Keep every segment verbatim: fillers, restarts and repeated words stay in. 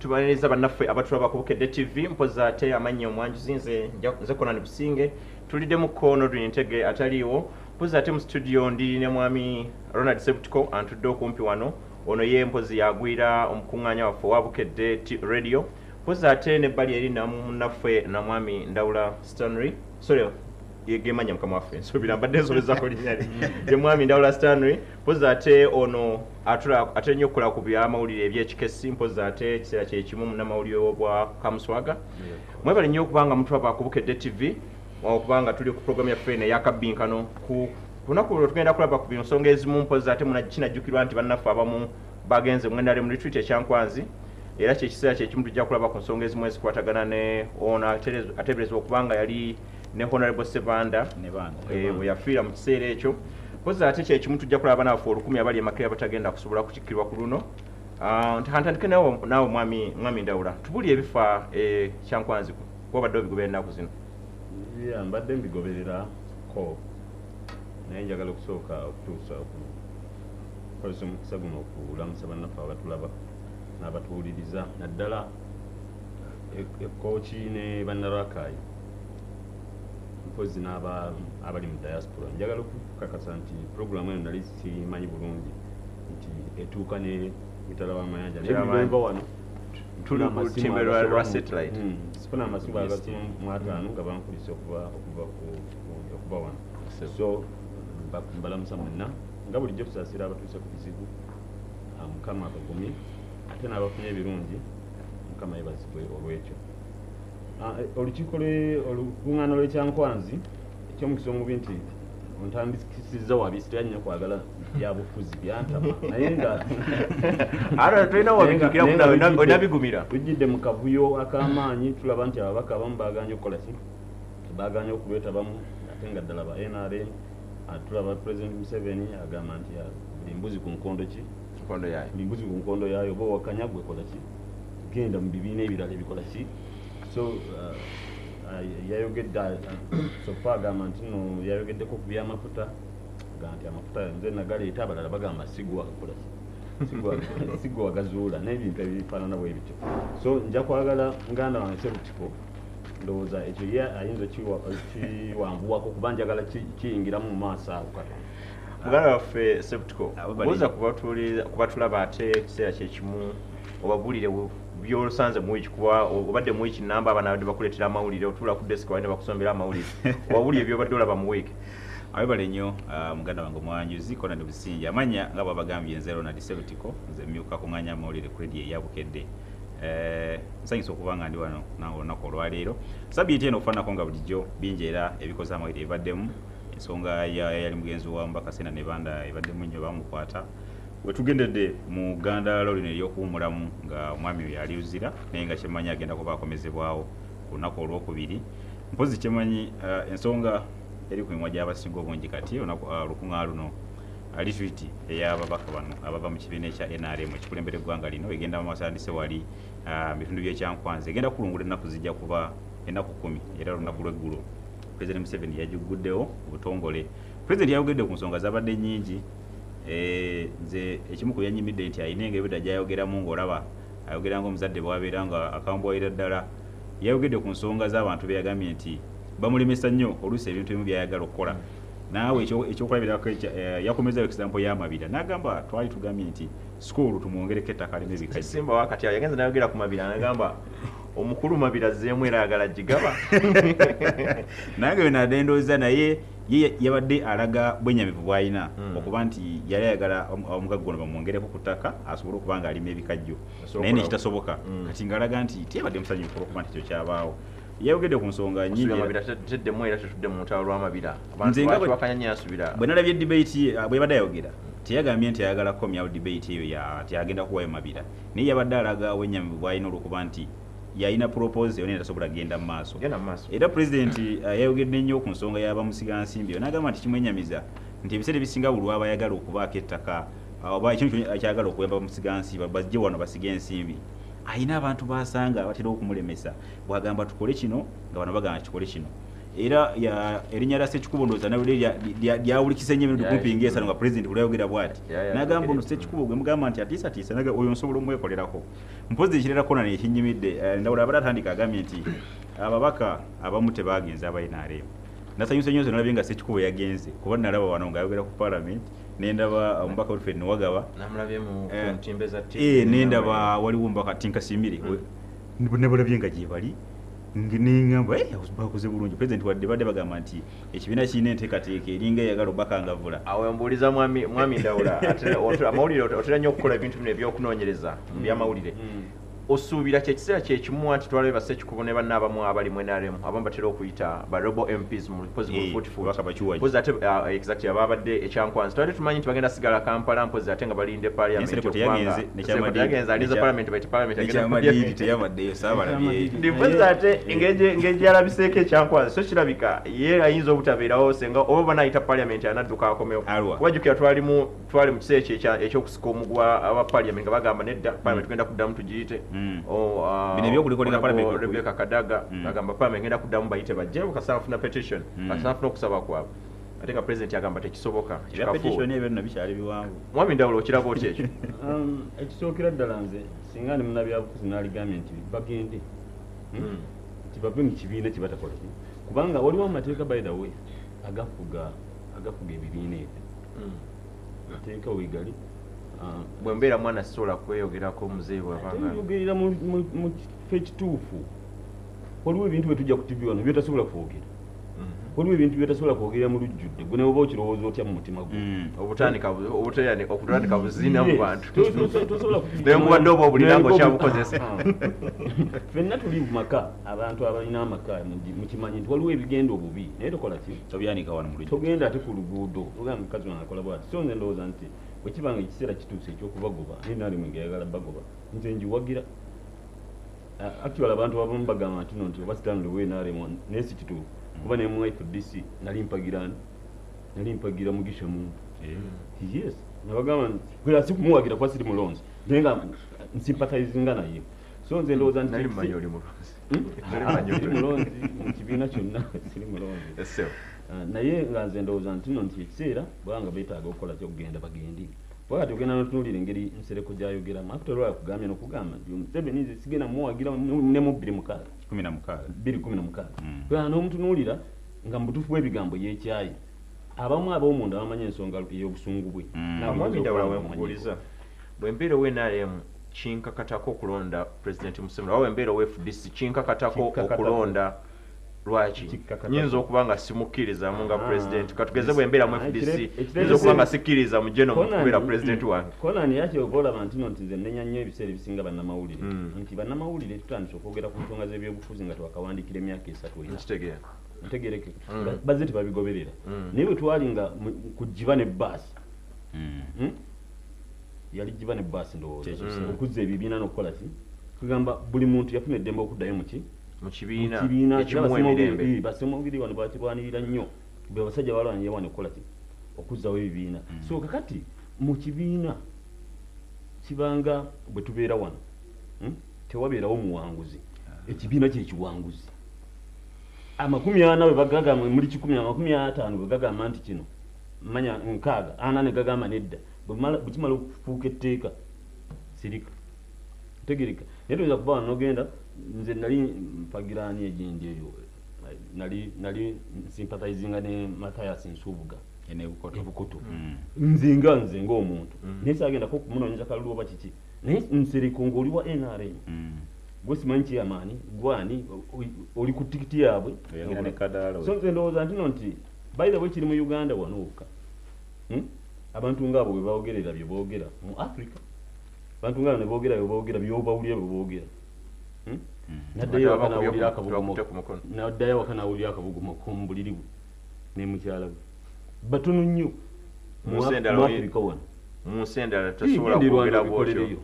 tubaliriza bannaffe abatulaba ku Bukedde T V mpoza ate amannya omwanjuzi nze nze Konani Businge tulidde mu kkono Ntege ataliiwo mpoza ate mu studio ndi ne mwami Ronald Septiko antudde okumpi wano ono ye mpozi yagwira omukuŋŋaanya waffe wa Bukedde Radio mpoza ate n'ebbali eri namunnaffe na mwami Ndawula Stanley sorry yegemanya mukama waffe nsuubira mbadde nsobezako linnya lye ye mwami Ndawula Stanley mpoza ate ono atula ate nnyo okukola ku byamawulire ebyekikesi mpoza ate ekiseera kye kimu munnamawulire obwa Kamuswaga mwebale nnyo okubanga mutulaba ku Bukedde T V okubanga tuli ku programu yaffe eno ey'Akabbinkano ku lunaku lwe tugenda kulaba ku nsonga ezimu mpoza ate kinajjukirwa nti bannaffe abamu bagenze mwendale mu retreat ekyankwanzi era kyekiseera kye kimu tujja kulaba ku nsonga ezimu ezikwatagana ne ono ateeberezebwa okubanga yali ne Honorable Sebanda bwe yafiira mu kiseera ekyo mpoza ate kyekimu tujja kulaba naffe olukumi abali emakira batagenda kusobola kukikkirwa ku luno ntandike naawe mwami mwami Ndawula tubuli ebifa ekyankwanzi kubadde obigobera ennaku zino. Yeah, mbadde mbigoberera ko naye njagala okusooka okutuusa okukozesa omukisa guno okulamusa bannaffe abatulaba n'abatuwuliriza naddala ekooki ne bannarakayi mpozi n'abali mu diaspora njagala okukakasa nti puroguramu eno nali simanyi bulungi nti etuuka ne mitala w'amayanja nebimba wano tuli ku lutimbe lwa satellite sifuna amasimu agasimu mu ataano nga bankulise okuva wano so mbalamusa mwenna nga bulijjo tusaasira abatuuse ku bizibu mukama akagumye ate n'abafunye ebirungi mukama yebazibwe olwekyo olukiiko olukuŋŋaana lw'ekyankwanzi ekyomukisa omubi nti ontandikisizza wabisi teyanyina kwagala byabufuzi byantama naye nga ara tulina wabigumira tujjidde mu kavuyo ak'amaanyi tulaba nti ababaka abamu baaganye okukola ki baaganye okubeetabamu ate nga ddala ba N R M tulaba President Museveni agamba nti buli mbuzi ku nkondo ki buli mbuzi ku nkondo yaayo oba wakanya gwe kola ki genda mu bibiina ebirala ebikola ki so yayogedde sofa agamba nti no yayogeddeko ku byamafuta agamba nti amafuta nze nagaleeta abalala bagamba sigwa kakola sigwa wagazuula n'ebintu ebifaanana bwe bityo so nja kwagala nganda wange Septiko ndowooza ekyo ye ayinza kiwambuwako kuba njagala kiyingiramu mu maaso awo katono muganda waffe Septiko buuza kubatulaba ate ekiseera kyekimu obabulire byolusanze mu wiki kuba obadde mu wiki namba abanabadde bakuleetera amawulire otula ku desk wali ne bakusombera amawulire obabulire byobadde olaba mu wiki abibale nnyo muganda wange omwanjuzi Konani Businge amanya nga babagambye nze Ronald Septiko nze myuka kuŋŋaanya amawulire ku radio eya Bukedde nsanyusa okuba nga ndi wano nawe olunaku olwaleero sabiiti eno okufaanako nga bulijjo bingi era ebikoze amawulire ebibaddemu ensonga yali mugenzi wa Mubaka Sena ne Banda ebaddemu nnyo bamukwata wetugendedde mu gandalo lino ery'okuwummulamu nga omwami oyo aliuzira naye nga kyemanyi agenda kuba akomezebwawo ku lunaku olwokubiri mpozi kyemanyi ensonga eri ku mimwa gy'abasinga obungi kati olukuŋŋaana luno retreat ey'ababaka bano abava mu kibiina ekya N R M ekikulembera eggwanga lino egenda mu masandise wali bitundu by'ekyankwanzi egenda kulungula ennaku zijja kuba ennaku kumi era olunaku lw'eggulo President Museveni yagiguddewo obutongole President yayogedde ku nsonga zabadde nnyingi nze ekimu ku byanyimidde nti ayina engeri gyayogeramu ng'olaba ayogera ng'omuzadde bw'abeera nga akambwayira ddala yayogedde ku nsonga z'abantu be yagambye nti bamulemesa nnyo oluusi ebintu ebimu byayagala okukola naawe ekyokulabirako yakomezayo example y'amabira n'agamba twali tugambye nti school tumwongereko ettaka limu ebikajjo simba wakati awo yagenza nayogera ku mabira n'agamba omukulu mabira zeemu era ayagala gigaba nange wenadde ndowooza naye ye yabadde alaga bwennyamivu bw'alina okuba nti yali ayagala omugagga ono bamwongereko ku ttaka asobole okuba nga alima ebikajjo naye nekitasoboka kati ng'alaga nti tiyabadde musanyufu okuba nti ekyo kyabaawo yayogedde ku nsonga nnyingi bwe nalabye debate bwe yabadde ayogera teyagambye nti ayagala kukomyawo debate eyo tyagenda kuwayo mabira naye yabadde alaga wennyamivu bw'alina olw'okuba nti yalina propose yonna etasobola kugenda mu maaso era pulezidenti yayogedde nnyo ku nsonga y'abamusiga nsimbi n'agamba nti kimwenyamiza nti ebiseera ebisinga buli waba ayagala okubaako ettaka oba ekintu kyayagala okuyamba bamusiga nsimbi bajje wano basige ensimbi ayina abantu basanga batera okumulemesa bwagamba tukole kino nga bano bagamba kikole kino era ya erinnya lya Ssekikubo ndowooza nawe lyawulikise nnyo ebintu kumpi ngesa nga president kulayogera bw'ati n'agamba ono Ssekikubo gwe mugamba nti atiisatiisa naga oyo nsobola omwekolerako mpozi ekirerako nano ekinnyimidde ndawula abadde atandika agambye nti ababaka abamu tebaagenze aba N R M nasanyuse nnyo nze nalabye nga Ssekikubo yagenze kuba nalaba wano ng'ayogera ku parliament nendaba omubaka Wilfred Nowagaba nendaba waliwo omubaka Tinkasimire nebulabye nga gye bali nengamba bakoze bulungi president wadde badde bagamba nti ekibiina kirina enteekateeka eringa eyagala obakangavula awo mbuuliza mwami Ndawula amawulire otera nnyo okukola ebintu bino ebyokunoonyereza mu byamawulire osuubira kyekiseera kyekimu nti twalabe Ssekikubo ne banna abamu abali mu N R M abamu batera okuyita ba rebel M Ps mu pozi mu fuutifuuti ate exactly ababadde ekyankwanzi twali tumanyi nti bagenda sigala Kampala mpozi ate nga balinde parliament yagenze alinza parliament bayita parliament teyamaddeyo saabalabye ndipozi ate engeri yalabiseeko ekyankwanzi so kirabika ye ayinza obutabeerawo senga oba banayita parliament anadduka akomewo wajjukira twali mu kiseera ekyokusika omugwa aba parliament nga bagamba nedda parliament tugenda kuddamu tugiyite bino ebyokulikolera parliament Rebecca Kadaga agamba parliament ngenda kuddamu bayite bajje bakasanfuna petition bakasanfuna okusaba kwabwe ate nga president agamba tekisoboka petition ebyo nno bikyali biwanvu mwami Ndawula okiraba otya ekyo ekisookera ddala nze singa ndi munnabyabufuzi n'aligambye nti bagende nti bave mu kibiina kye batakola kubanga waliwo amateeka by the way agafuga agafuga ebibiina ebyo mateeka wegali bwe mbeera mwana sisobola kweyogerako muzeeyi bwabangayogerera mu kifo ekituufu waliwo ebintu bye tujja ku T V wano byetasobola kwogera waliwo ebintu byetasobola kwogera mu lujjudde gwe newoba okirowooza otya mu mutima gwe okutandika buzina mu bantu naye mubadde oba obulira nga okyabukozesa ffenna tuli mu maka abantu abalina amaka mukimanyi nti waliwo ebigenda obubi naye tokola ki tobyanika wano mu lujjudde togenda ate ku luguudo ogamba mukazi wange akola bwati so nze ndowooza nti bwekibanga ekiseera kituuse ekyokubagoba naye naali mwengeyagala bagoba nze njiwagira actually abantu abamu bagamba nti no nti oba sitanule weenaalemu naye si kituufu kuba ne mu F D C nali mpagirana nali mpagira mugisha muntu yes nabagamba nti si kumuwagira kwa siri mulonzi naye nga nsympathizinga naye so nze ndowooza nti nali mmanyi oli mulonzi mu kibiina kyonna siri mulonzi naye nga nze ndowooza nti no nti ekiseera bwanga beetaaga okukola kyokugenda bagende wakati ogenda notunuulira engeri nsereko gyayogeramu after all akugambye n'okugamba nti Museveni nze sigenda muwagira ne mu bbiri mukaaga kumi na mukaaga bbiri kumi na mukaaga kubanga n'omutunuulira nga mu butuufu bw'ebigambo yeekyayi abamu ab'omunda bamanyi ensonga ey'obusungu bwe Mwami Ndawula wenkubuuliza bwe mbeera owe N R M kinkakatako okulonda President Museveni oba embeera owe F D C kinkakatako okulonda lwaki nyinza okuba nga simukkirizamu nga president katugeze bwe mbeera mu F D C nyinza okuba nga sikkiriza mu geno kubeera president wange konani yaki oba olaba nti no nti nze nnenya nnyo ebiseera ebisinga bannamawulire nti bannamawulire tutandise okwogera ku nsonga z'ebyobufuzi nga twakawandikira emyaka esatu nkitegeera ntegereke bazze tebabigoberera naye bwe twali nga ku jjiba ne baasi yali jjiba ne baasi ndowooza okuzza ebibiina n'okukola ki kugamba buli muntu yafuna eddembe okuddayo muki mu kibiina ekimuwemirembe basemawulire wano bakirwanirira nnyo bwe basajja balwanira wano okukola ki okuzzawo ebibiina so kakati mu kibiina kibanga bwe tubeera wano tewabeerawo muwanguzi ekibiina kyekiwanguzi amakumi ana bwe bagagamba muli kikumi amakumi ataano bwe gagamba nti kino manya nkaaga ana ne gagamba nedda bwe kimala okufuuka etteeka sirika tegereka naye toyinza kuba wano nogenda nze nali mpagiraani egindi eyo nali nali sympathizinga ne Mathias Nsubuga ebukoto nze nga nze ng'omuntu naye saagendako okumunoonyeza kalulu oba kiki naye nsereko ng'oli wa N R M gwe simanyi kyamaani gwani oli ku tikiti yaabwe so nze ndowooza nti no nti by the way kiri mu Uganda wano wokka abantu ngaabo bwe boogerera bye boogera mu Africa abantu ngaabo ne boogera bye boogera byobawulira bye boogera naddayo wakanawulira akabugumo naddayo wakanawulira akabugumo mu buliri bwe ne mukyala bwe batono nnyo mu Africa wano munsi endala tosobola kwogera bwotyo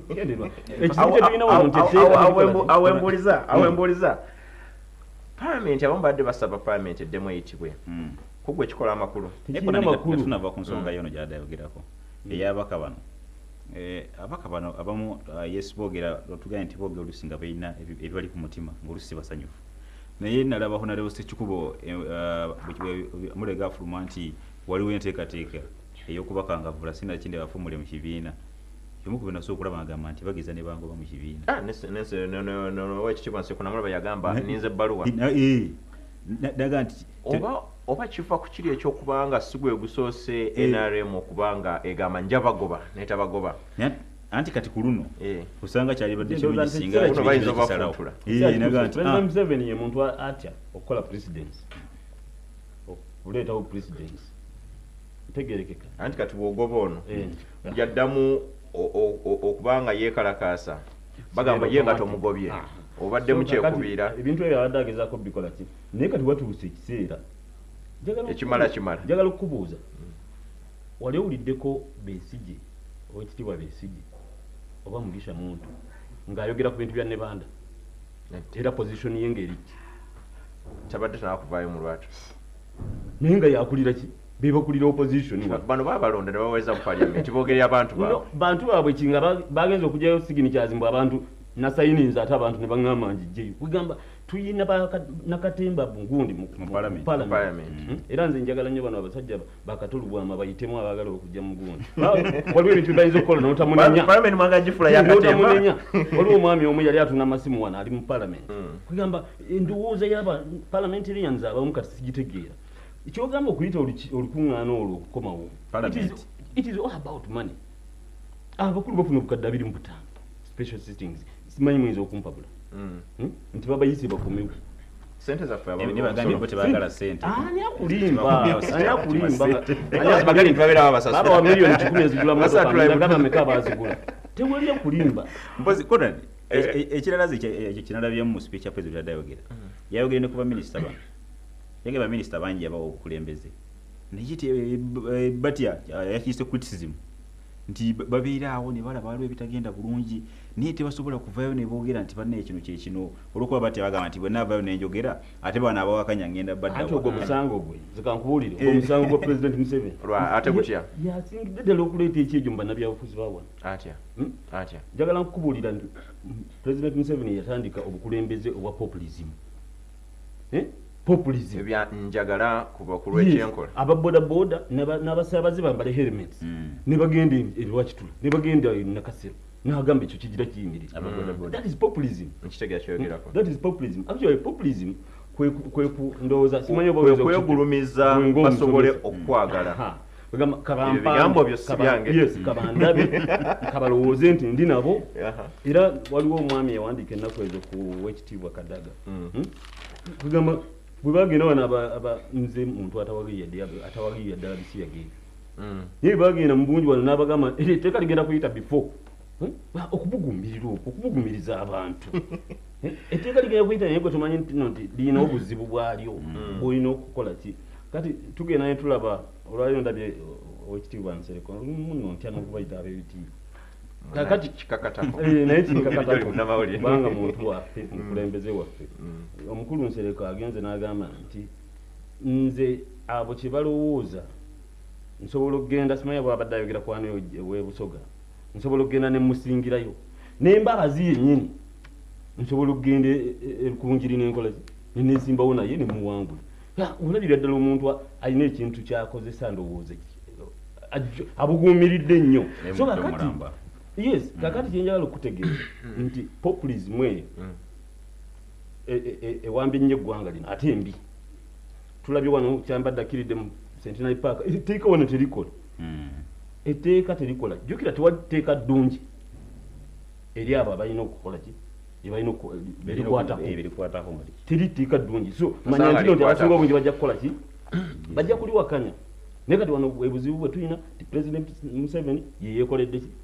awembuliza awembuliza parliament abamu badde basaba parliament eddemu eyitibwe kugwe ekikola amakulu tunava ku nsonga yono gyadayogerako eyabaka bano abaka bano abamu yes boogera otugane nti boogera olusi nga balina ebibali ku mutima ng'olusi basanyufu naye nalaba Honorable Ssekikubo mulega afuluma nti waliwo enteekateeka ey'okubakangavvula sinakindi bafumule mu kibiina kimu ku bino nasobola okulaba ngagamba nti bageza ne bangoba mu kibiina wekitiibwa Nsekunamulaba yagamba ninze ebbaluwa daga nti oba oba kifa ku kiri ekyokubanga si gwe gusoose N R M okubanga egamba njabagoba netabagoba anti kati ku luno eh usanga kyali badde kirungi singa kuno bayinza bafuntula eh naga nti President Museveni ye muntu atya okukola presidency okuleetawo presidency tegerekeka anti kati bwogoba ono yaddamu okubanga yeekalakaasa bagamba ye nga tomugobye obadde mu kyekubiira ebintu ebyo abadde agezaako bikola ki naye kati watuuse ekiseera ekimala kimala njagala okukubuuza wali owuliddeko Besigye owekitiibwa Besigye oba Mugisha Muntu ng'ayogera ku bintu bya Nebanda era position ye ng'eriki tabadde tanakuvaayo mu lwatu naye nga yakulira ki bebakulira opposition bano babalonda ne baweza mu parliament boogerera abantu baabwe bantu baabwe kinga bagenza okugyayo signatures mbu abantu na sayininza ate abantu ne baŋŋamba njijjeyo kugamba tuyina nakatemba bungundi mu parliament era nze njagala nnyo bano abasajja bakatolubwama bayitemu abaagala okujja mu gundi waliwo ebintu bayinza okukola notamunenya parliament mwanga gifula yakatemba waliwo omwami omu yali atuna amasimu wano ali mu parliament kugamba endowooza y'aba parliamentarians abamu kati sigitegeera ekyogamba okuyita olukuŋŋaana olwo okukomawo it is all about money abakulu bafuna obukadde abiri mu butaano special sittings simanyi muyinza okumpabula nti babayise bakomewo sente zaffe ni bagambye bo tebagala sente ani akulimba ani akulimba bagali ntwabera abasasa baba wa milioni kikumi ezigula motoka ngagamba meka bazigula tewali akulimba mpozi Conan ekiralazi ekyo kinalabye mu speech ya president adayogera yayogera ne kuba minister bano yenge ba minister bangi abawo okukulembeze naye batya yakise criticism nti babeera awo ne balaba waliwo ebitagenda bulungi naye tebasobola kuvaayo ne boogera nti banne ekino kye kino olwokuba batya bagamba nti bwe naavaayo nenjogera ate bana abawakanya ngenda badda ate ogwo musango gwe zikankubuulire ogwo musango gwa President Museveni ate gutya yasingidde ddala okuleeta ekyejo mu bannabyabufuzi bawana atya atya njagala nkukubuulira nti President Museveni yatandika obukulembeze obwa populism populism ebya njagala kuba ku lw'ekyenkola ababoda boda n'abasaabaze bambale helmets ne bagenda ebiwakitula ne bagenda nakasero n'agamba ekyo kigira kiyimiriza that is populism nkitegera kyogerako that is populism actually populism kwe ku ndowooza simanyi oba kwegulumiza basobole okwagala ebigambo byo si byange yes kabandabe kabalowooze nti ndi nabo era waliwo omwami yawandiika ennaku ezo ku wekitiibwa Kadaga kugamba bwe bagenda wano aba nze muntu atawagirira ddala bisi yagenda naye bagenda mu bungi wano n'abagamba etteeka ligenda kuyita before okubugumirira okwo okubugumiriza abantu etteeka ligenda kuyita naye gwe tumanyi nti lirina obuzibu bwalyo bwolina okukola ki kati tugenda ne tulaba olwaliro ndabye owekitiibwa Nsereko muno ntya n'okubayita ab'ebitiibwa kakati kikakatako naye kikakatako kubanga muntu waffe mukulembeze waffe omukulu Nsereko agenze n'agamba nti nze abo kye balowooza nsobola okugenda simanyi bw'abadde ayogera ku wano w'ebusoga nsobola okugenda ne musingirayo n'embabazi yennyini nsobola okugenda erukunjiri n'enkola nenesimbawo naye ne muwangula olabira ddala omuntu alina ekintu kyakozesa ndowooza abuguumiridde ennyo so kakati yes kakati kyenjagala okutegeeza nti populism eyo ewambye nnyo eggwanga lino ate embi tulabye wano kyambadde akiridde mu Centenary Park etteeka wano terikola etteeka terikola jjukira tewali tteeka ddungi eri abo abalina okukola ki ebalina ebirikwatako teri tteeka ddungi so manya ntino nti abasinga obungi bajja kukola ki bajja kuliwakanya naye kati wano ebuzibu bwe tulina ti President Museveni yeyeekoledde ki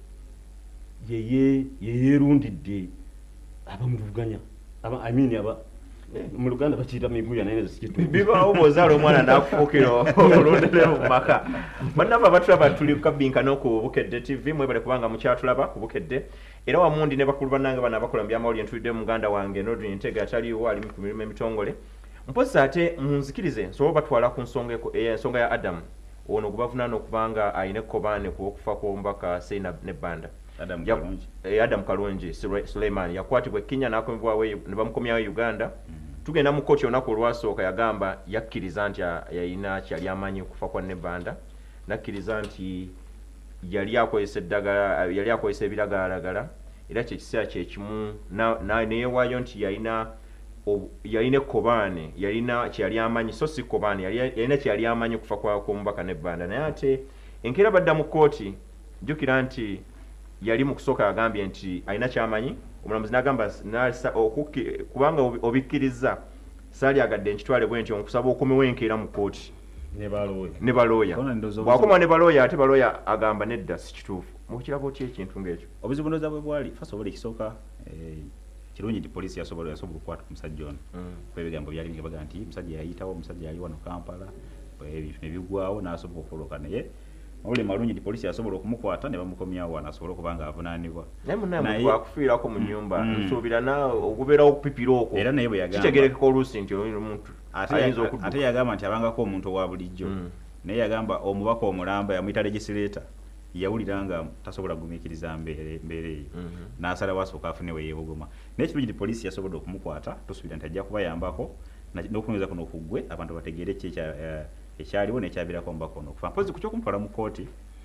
yeyeerundidde abamuvuganya I mean aba mu Luganda bakiyita miguya naye zikitu bibaawo bw'ozaala omwana n'akufuukira olondere mu maka bannaba batulaba tuli ku Akabbinkano ku Bukedde T V mwebale kubanga mukyatulaba ku Bukedde era wamundi ne bakulu bannange bano abakola mu byamawulire ntulidde muganda wange Nodri Ntega ataliwo ali ku mirimu emitongole mpozi ate munzikirize nsobola batwala ku nsonga ensonga ya Adam ono gubavunaana okubanga ayina ekkobaane ku okufa kw'omubaka Seinab Nebanda Adam Kalungi Adam Kalungi Suleiman yakwatibwa Kenya n'akomebwawo ne bamukomyawo Uganda tugenda mu kkooti olunaku olwasooka yagamba yakkiriza nti yalina kyali amanyi okufa kwa Nebanda nakkiriza nti yali akozesa eddagala yali akozesa ebiragalalagala era kyekiseera kyekimu neyeewaayo nti yalina yalina ekkobaane yalina kyali amanyi so si kkobaane yalina kyali amanyi okufa kw'omubaka Nebanda naye ate enkeera badda mu kkooti jjukira nti yali mu kusooka agambye nti alina kyamanyi omulamuzi n'agamba kubanga obikkiriza saali agadde nkitwale bwe nti onkusaba okumewo enkeera mu kkooti ne balooya bw'akoma ne balooya ate balooya agamba nedda si kituufu mukirabo ki ekintu ng'ekyo obuzibu ndowooza bwe bwali first of all ekisooka kirungi nti poliisi yasobola yasobola okukwata omusajja ono kuba ebigambo byali bigabaga nti omusajja yayitawo omusajja yali wano Kampala ebintu ne biggwawo n'asobola okoloka naye ole malungi nti poliisi yasobola okumukwata ne bamukomyawo wano asobola okuba nga avunaanibwa naye munaye bwakufiirako mu nnyumba nsuubira nawe okubeerawo okupipira okwo era naye bwe yagamba kitegerekeka oluusi nti omuntu ayinza okudduka ate yagamba nti abangako omuntu owa bulijjo naye yagamba omubaka omulamba yamuyita legislator yawulira nga tasobola kugumiikiriza mbeera eyo n'asalawo asooka afune we yeebogoma naye kirungi nti poliisi yasobodde okumukwata tosuubira nti ajja kubayambako n'okunyweza kuno okuggwe abantu bategeere ki ekyaliwo n'ekyabirako omubaka ono okufa mpozi ku kyokumutwala mu kkooti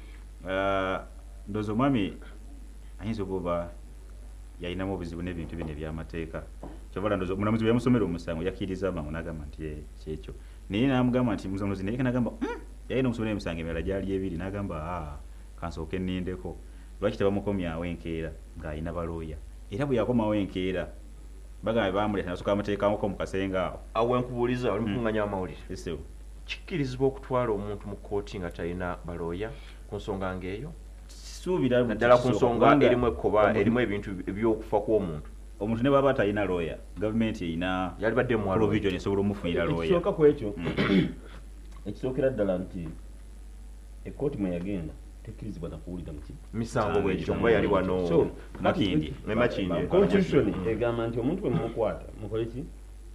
ndowooza omwami ayinza okuba yalinamu obuzibu n'ebintu bino eby'amateeka kyovala ndowooza omulamuzi bwe yamusomera omusango yakkiriza mangu n'agamba nti kyekyo naye n'amugamba nti musomozi naye n'agamba yalina omusomera emisango emirala gyali ebiri n'agamba kansooke nnindeko lwaki tebamukomyawo enkeera ng'alina balooya era bwe yakomawo enkeera bagamba bamuleeta nasooka amateekako mu kasenga awo awo enkubuuliza oli mukuŋŋanya amawulire esewo kikkirizibwa okutwala omuntu mu kkooti nga talina balooya ku nsonga ng'eyo suubira naddala ku nsonga erimu ekkoba erimu ebintu ebyokufa kw'omuntu omuntu ne baba talina looya gavumenti erina yali badde mu provision esobola omufunira looya ekisooka ku ekyo ekisookera ddala nti ekkooti mwe yagenda tekkirizibwa na kuwulira muki misango bwekyo kuba yali wano makindi ne makindi constitution egamba nti omuntu bwe mumukwata mukole ki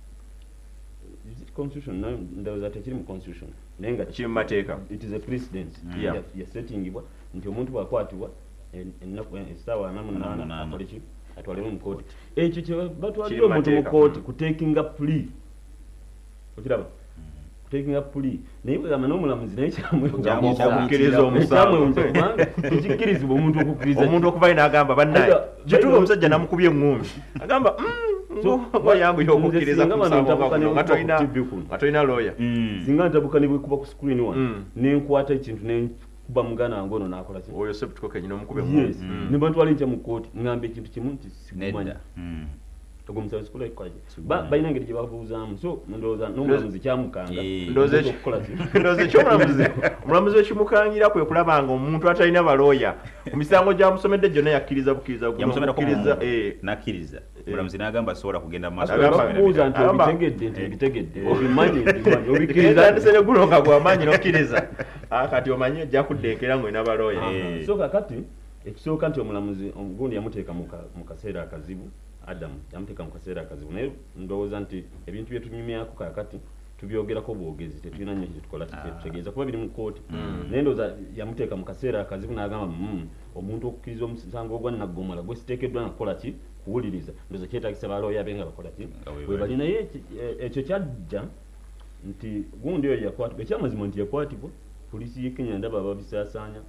constitution ndowooza tekiri mu constitution naye nga kiri mu mateeka it is a precedent Yeah. yasettingibwa nti omuntu bwakwatibwa ennaku essaawa ana mu nnaana akole ki atwalibwe mu kooti ekyo kye batwalira omuntu mu kooti kutekinga plea okiraba kutekinga plea naye bwegamba n'omulamuzi naye kyamukkiriza omusango tekikkirizibwa omuntu okukkiriza omuntu okuvayo n'agamba bannaye gituba omusajja namukubye eŋŋumbi agamba yangu yokukkiriza nga tolina looya singa ntabukanibwe kuba ku screen wano nenkwata ekintu nenkuba muganda wange ono nakola ki oyo septuko kenyina omukube eŋŋumbi ne bantwala nkya mu kooti ngamba ekintu kimu nti sikumanya ogwo omusawo sikula ekikwaje balina engeri gye babuuzaamu so ndowooza n'omulamuzi kyamukanga ndowooza ekyomulamuzi omulamuzi wekimukangira kwe kulaba nga omuntu atalina balooya mu misango gyamusomedde gyonna yakkiriza bukkiriza nakkiriza omulamuzi n'agamba sobola kugenda mu maaso bakubuuza nti obitegedde nti obitegedde obimanyi nti obikkiriza ndisene guno nga gwamaanyi n'okkiriza kati omanyi ojja kudda enkeera ng'olina balooya so kakati ekisooka nti omulamuzi gundi yamuteeka mu kaseera akazibu Adamu yamuteeka mu kaseera akazibu naye ndowooza nti ebintu byetunyumyako kakati tubyogerako bwogezi tetulina nnyo kyetukola kitegeeza kuba biri mu kkooti naye ndowooza yamuteeka mu kaseera akazibu n'agamba omuntu okukkiriza omusango ogwa naggomola gwe siteekeddwa nakukola ki kuwuliriza ndowooza kyetagisa balooya be nga bakola ki bwe bali naye ekyo kyajja nti gundi oyo yakwatibwa ekyamazima nti yakwatibwa poliisi y'e Kenya ndaba babisaasaanya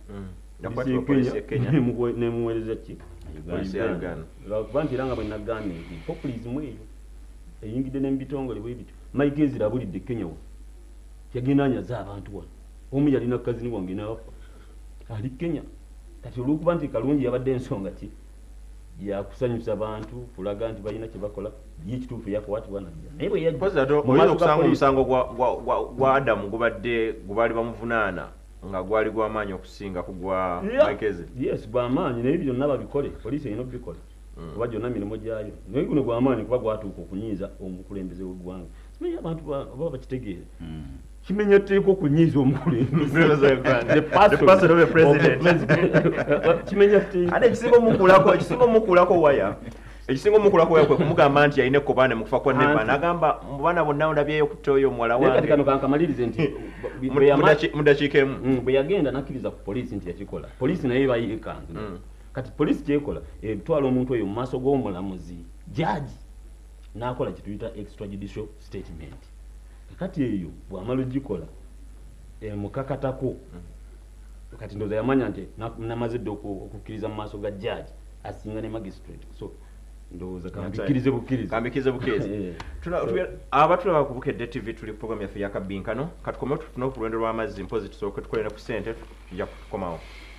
nemuweereza ki kuba nti era nga bwe nagambye nti populism eyo eyingidde n'emubitongole bwe bityo Mike Ezra abulidde Kenya wa yagenda anyaza abantu wano omu yalina kazini wange n'abafa ali Kenya kati olw'okuba nti kalungi yabadde ensonga ki yakusanyusa abantu kulaga nti balina kye bakola ye ekituufu yakwatibwa najja naye bwe yajja okusanga omusango gwa Adamu gubadde gubaali bamuvunaana nga gwali gw'amaanyi okusinga ku gwa Mike Ezra yes gw'amaanyi naye byonna babikole poliisi erina okubikola kuba gyonna mirimu gyayo naye guno gw'amaanyi kuba gwatuuka okunyiiza omukulembeze w'eggwanga simanyi abantu baba bakitegeere kimenya tteeka okunyiiza omukulembeze kimenya tteeka ate ekisinga omukulako ekisinga omukulako waya ekisinga omukulako waya kwe kumugamba nti yalina ekkobaane mu kufa kwa Neba n'agamba mu baana bonna ondabyeyo okutta oyo omuwala wange kati kano kankamalirize nti mu dakiika emu bwe yagenda nakkiriza ku poliisi nti yakikola poliisi naye bayeekanze kati poliisi kyekola etwala omuntu oyo mu maaso g'omulamuzi jaaji nakola kituyita extrajudicial statement kati eyo bwamala ogikola mukakatako kati ndoza yamanya nti namaze dde okukkiriza mu maaso ga judge asinga ne magistrate so ndowooza kambikirize bukkirize kambikirize bukkirize abatulaba ku Bukedde T V tuli program yaffe y'Akabbinkano kati tukomeo tufuna ku lwendo lw'amazzi mpozi tusooke tukolera ku ssente tujja kukomawo.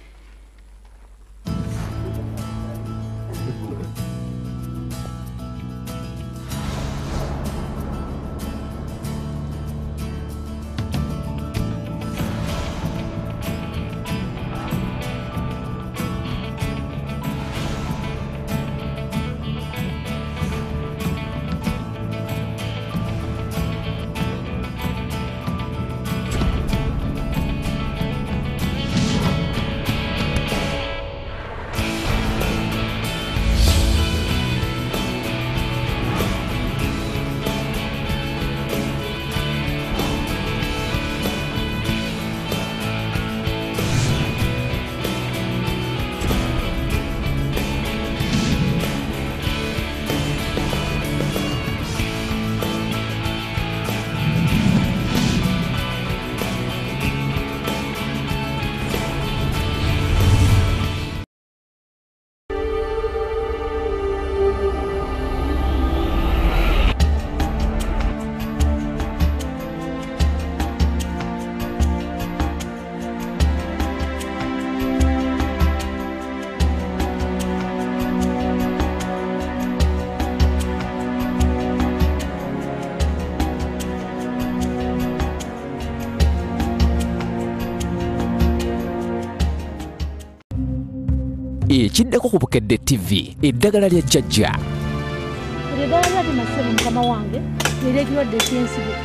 Ekiddako ku Bukedde T V eddagala lya jjajja eddagala lyati masebe mukama wange eryekirwadde ky'ensigo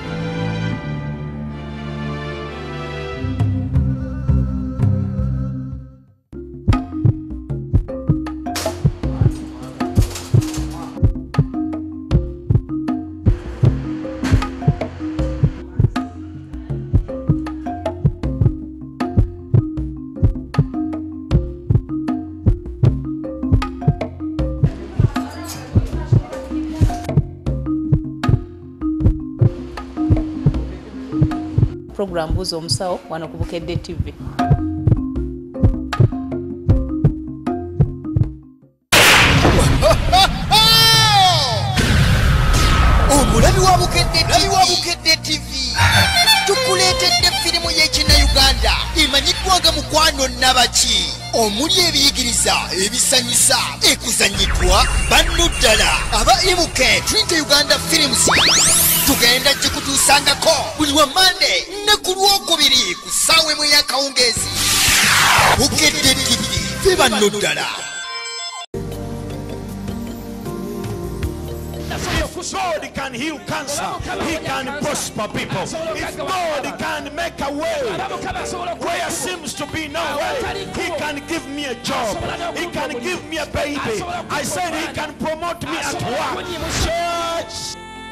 program buzo omusawo wano ku Bukedde T V. Omulabi wa Bukedde T V tukuleetedde firimu y'Ekinnayuganda emanyiddwaga mukwano Nabaki omuli ebiyigiriza ebisanyusa ekuzanyiddwa banno ddala aba Ibuke Trinity Uganda Films tugenda kikutuusangako buli wa Monday ne ku Lwokubiri ku ssaawa emu ey'akawungeezi. Bukedde T V fe banno ddala. If God can heal cancer, He can prosper people. If God can make a way where there seems to be no way, He can give me a job. He can give me a baby. I said He can promote me at work. Church,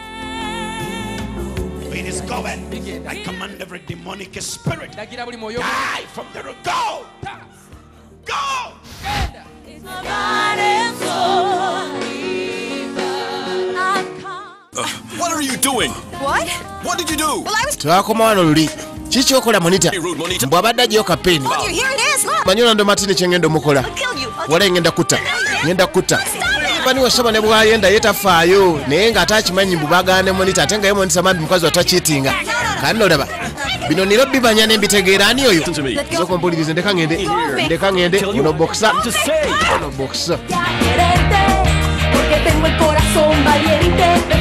it is going. I command every demonic spirit die from the root. Go! Go! Uh, what are you doing? What? What did you do? Well, I was. Twakomaano luli. Kiki okola monitor? Mbwabadde agiyo kapeni. Look, here it is. Look. Manyola ndo matini kyengendo mukola. Wala ngenda kuta. Ngenda kuta. Bani wasaba ne bwayenda yetafaayo. Naye nga atakimanyi mbubagane monitor atenga ye monitor mandi mukazi watachitinga. Kandi olaba. Bino niro bibanya ne mbitegeera ani oyo. Zoko mpulirize ndeka ngende. Ndeka ngende uno boxer. Uno boxer. Porque tengo el corazón valiente.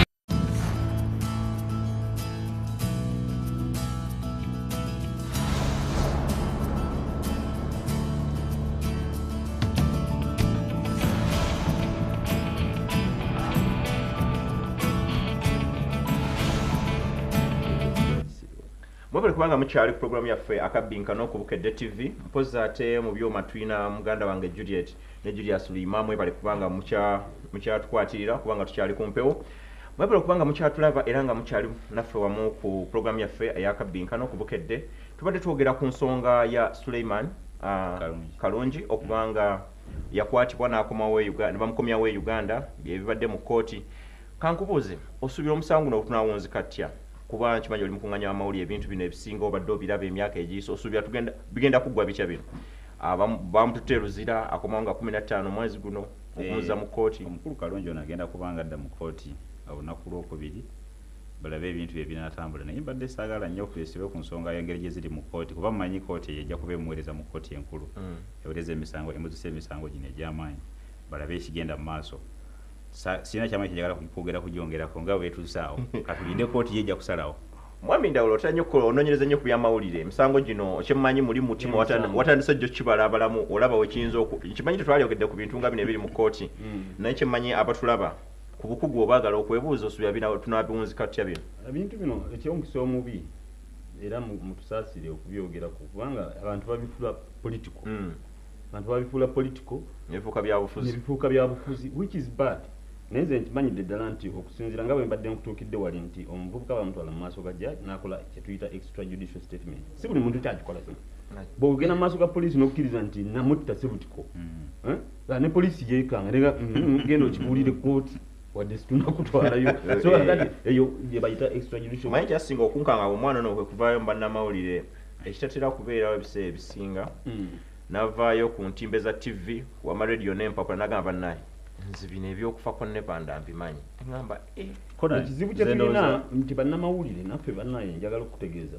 Mwebale kubanga mukyali program yaffe Akabbinkano ku Bukedde T V mpoza ate mu byoma tulina muganda wange Juliet ne Julius Lima mwebale kubanga mukya mukya tukwatirira kubanga tukyali kumpewo mwebale kubanga mukya tulava era nga mukyali naffe wamu ku program yaffe ya Akabbinkano ku Bukedde tubadde twogera ku nsonga ya Suleiman uh, Kalungi okubanga yakwatibwa n'akomawo Uganda bamukomyawo Uganda byebibadde mu kooti kankubuuze osuubira omusango guno tunawunzi katya kuba nkimanyi oli mukunganya wamawulire ebintu bino ebisinga obadde obiraba emyaka egiiso osuubira tugenda bigenda kuggwa bitya bino bamututte luzira akomawo nga kumi na ttaano mwezi guno okumuza mu kkooti omukulu kalongi ono agenda kubanga adda mu kkooti olunaku lwokubiri balabe ebintu bye binatambula naye mbadde saagala nnyo okuleesebwe ku nsonga y'engeri gye ziri mu kkooti kuba mumanyi kkooti eyo ejja kuba emuweereza mu kkooti enkulu eweereza emisango emuzisa emisango gino egy'amaanyi balabe ekigenda mu maaso sirina kyamaanyi kyejagala kwogera kugyongerako nga bwetusaawo katulinde kkooti ye ejja kusalawo mwami Ndawula otera nnyo onoonyereza nnyo ku byamawulire emisango gino kyemmanyi muli mutima watandise jjo kibala abalamu olaba wekiyinza kimanyi tetwalyogedde ku bintu nga bino ebiri mu kkooti naye kyemmanyi abatulaba ku bukugu obaagala okwebuuza osuubira tunabiwunzi katya bino ebintu bino ekyomukisa omubi era mutusaasire okubyogerako kubanga abantu babifuula political abantu babifuula political nebifuuka byabufuzi nebifuuka byabufuzi which is bad naye nze nkimanyidde ddala nti okusinziira nga bwe mbadde nkutuukidde wali nti omuvubuka bamutwala mu maaso ga judge n'akola kyetuyita extrajudicial statement si buli muntu kyakikola kino bw'ogenda mu maaso ga poliisi n'okkiriza nti namutta sebutiko ne poliisi yeekanga genda okibuulire kkooti wadde situnakutwalayo so kati eyo gye bayita extrajudicial manyi kyasinga okunkanga omwana ono kwe kuvaayo mu bannamawulire ekitatera kubeerawo ebiseera ebisinga n'avaayo ku ntimbe za tv wama radio n'empapula n'agamba bannaye nzi bino ebyokufa ko nepanda mbimanyi ngamba ekizibu kye tulina nti bannamawulire naffe bannaye njagala okutegeeza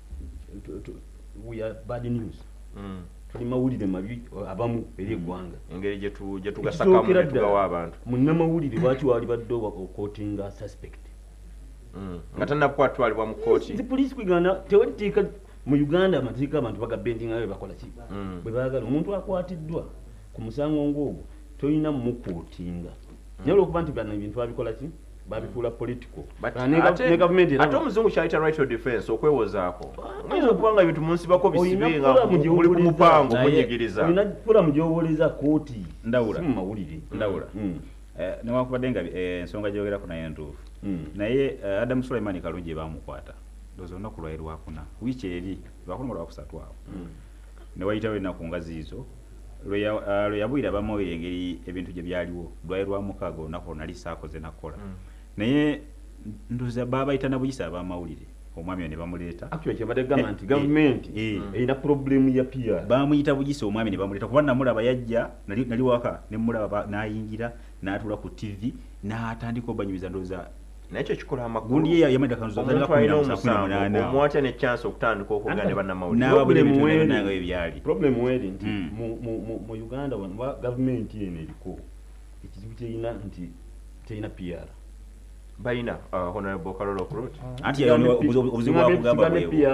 we are bad news tuli mawulire mabi abamu eri eggwanga engeri gye tugasakamu ne tugawa abantu munnamawulire lwaki wali badde okootinga suspect nga tannakwatwalibwa mu kkooti nzi poliisi kwigana tewali teeka mu Uganda amateeka abantu bagabendinga bwe bakola ki bwe baagala omuntu akwatiddwa ku musango ng'ogwo toyina mukootinga naye olwokuba nti bano ebintu babikola ki babifuula political ne gavumenti ate omuzungu kyayita right of defense okwewozaako oyinza okuba nga ebintu munsibako bisibe nga muli ku mupango munyigiriza olina fulamu gy'owooleza kooti Ndawula mu mawulire Ndawula newankubadde nga ensonga gyogerako naye ntuufu naye Adamu Sulaiman Kalungi baamukwata ndowooza olunaku lwali lwakuna wiiki eri lwakuna lwakusatu awo ne wayitawo ennaku nga ziizo lwe yabwira bamawulire engeri ebintu gye byaliwo lwali lwa mukaaga olunaku olwo nali saakoze nakola naye ndowooza baabayita na buyisa abamawulire omwami oyo ne bamuleeta actually kyabadde gamba nti gavumenti erina problemu ya P R baamuyita buyisa omwami ne bamuleeta kuba namulaba yajja nali waka ne mulaba n'ayingira n'atuula ku tv n'atandika obanyumiza ndowooza nakyo kikola amakulu gundi ye yamenda kanzo zalika kumi na munaana omwatya ne chance okutandika okugana ne bannamawulire problem weeri nange ebyali problem weeri nti mu Uganda wano gavumenti eno eriko ekizibu kyeyina nti teyina P R bayina honorable Karolo Kurut anti obuzibu bwakugamba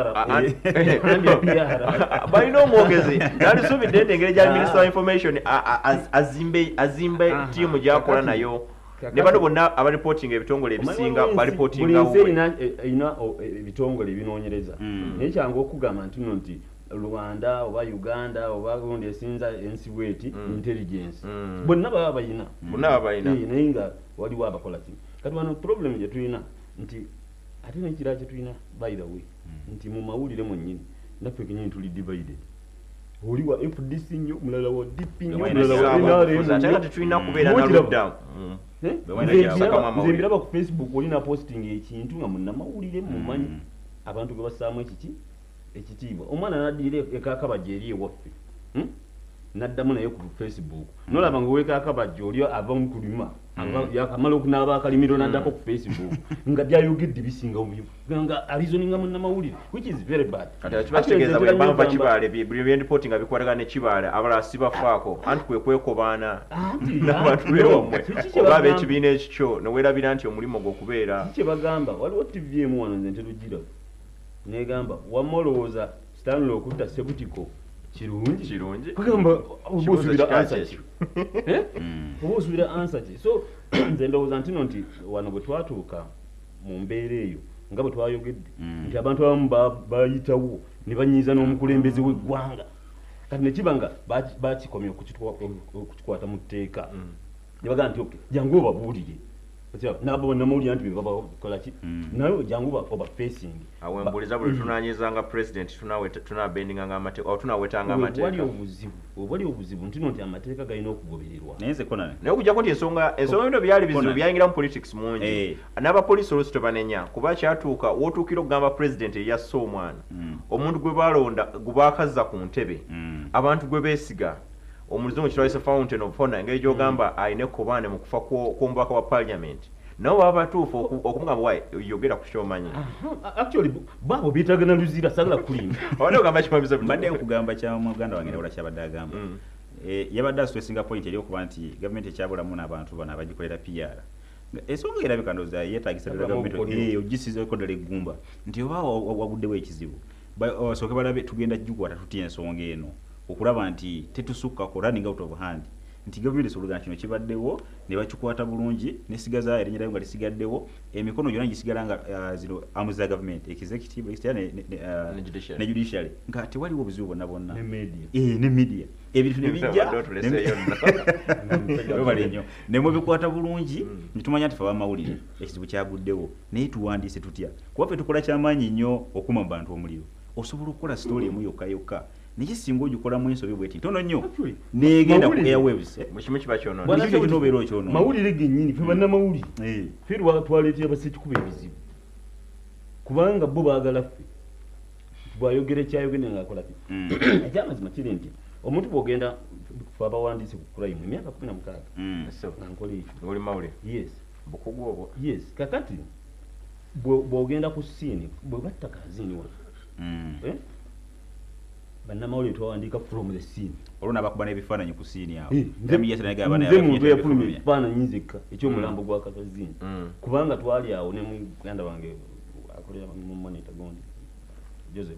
bayina omwogezi nalisuubidde nti engeri gya minister of information azimbe azimbe tiimu gyakola nayo ne bano bonna abareporting ebitongole ebisinga baliportingawo erina ebitongole ebinoonyereza naye kyangu okugamba nti no nti Rwanda oba Uganda oba gundi esinza ensi bweti intelligence bonna baba bayina bonna baba bayina naye nga waliwo abakola ki kati wano problem gye tulina nti ate n'ekirala kye tulina by the way nti mu mawulire mwennyini naffe kenyini tuli divided oli wa F D C nnyo mulala wa D P nnyo mulala wa N R M ate nga tetulina kubeera na lockdown nze mbiraba ku Facebook olina posting ekintu nga munnamawulire mumanyi abantu ge basaamu ekiki ekitiibwa omwana naddira ekakabajja eri ewaffe naddamu naye ku Facebook nolaba nga owekakabajja oli ava mu kulima yakamala okunaaba akalimiro naddako ku Facebook nga byayogedde bisinga nga arizoninga munnamawulire which is very bad kitegeeza bwe bava kibaale buli byendipoti nga bikwatagana ne kibaale abalala sibafaako anti kwe kwekobaana n'abantu bewammwe oba ab'ekibiina ekikyo neweerabira nti omulimu gw'okubeera kye bagamba waliwo T V emu wano nze nterugira negamba wamma olowooza Stanley okutta sebutiko kirungi kirungi kugamba obusubira answer ki eh obusubira answer ki so nze ndowooza ntino nti wano bwe twatuuka mu mbeera eyo nga bwe twayogedde nti abantu abamu bayitawo ne banyiiza n'omukulembeze w'eggwanga kati nekiba nga bakikomya okukikwata mu tteeka ne bagamba nti jangu obabuulire nabo namuli anti baba kola ki nayo jangu ba over facing awembuliza buli tunanyizanga president tunawe tunabendinga nga amate au tunawetanga amateeka wali obuzibu wali obuzibu ntino nti amateeka galina okugobererwa neze kona naye kujja kuti ensonga ensonga bino byali bizibu byayingira mu politics mungi eh. n'abapoliisi olusi tebanenya kuba kyatuuka wootuukira okugamba president eyasse omwana mm. omuntu gwe balonda gwe baakazza ku ntebe mm. abantu gwe beesiga omulizungu kitwalisa fountain of honor engeri gy'ogamba mm. ayina ekkobaane mu kufa kw'omubaka wa parliament nabo baba batuufu okumugamba wayi yogera ku kyomanyi actually babo biitagana luzira sagala kulimba obadde ogamba kimamiza mbadde okugamba kya muganda wange nawula kyabadde agamba yabadde asitressinga point eri okuba nti gavumenti ekyabulamu n'abantu bano abagikolera P R ensonga erabika ndowooza yeetaagisa ddala gavumenti ogisizeeko ddala eggumba nti oba waguddewo ekizibu basooke balabe tugenda gikwata tutya ensonga eno okulaba nti tetusukkako running out of hand nti gavumenti esolugana kino kibaddewo ne bakikwata bulungi nesigaza erinnya lyayo nga lisigaddewo emikono gyonna gisigala nga zino arms za gavumenti executive legislature ne judiciary nga tewaliwo obuzibu bonna bonna ne media ebintu ne bijja nnyo ne mubikwata bulungi nitumanya nti fe abamawulire ekizibu kyaguddewo naye tuwandiise tutya kuba ffe tukola kyamaanyi nnyo okuma mu bantu omuliro osobola okukola story emu yokka yokka niye singo jukola mu ensobi bweti tono nnyo negenda ku airwaves mukimu kiba kyono bwana kyo kinobero kyono mawulire gennyini fe banna mawuli eh fe rwa twaleti abasiki kuba ebizibu kubanga bo baagala ffe bwayogere kyayogene ngakola ki ajama zimakire nti omuntu bwogenda kufa abawandiisi ku crime emyaka kumi na mukaaga nankole ekyo oli mawulire yes bukugu obwo yes kakati bwogenda ku scene bwe batta kazini wa eh bannamawulire twawandiika from the scene olwo bakuba n'ebifaananyi ku siini awo nze muntu eyafuluma ekifaananyi nzekka ekyomulambo gwa kakazini kubanga twali awo ne muganda wange akolera mu monitor gondi Joseph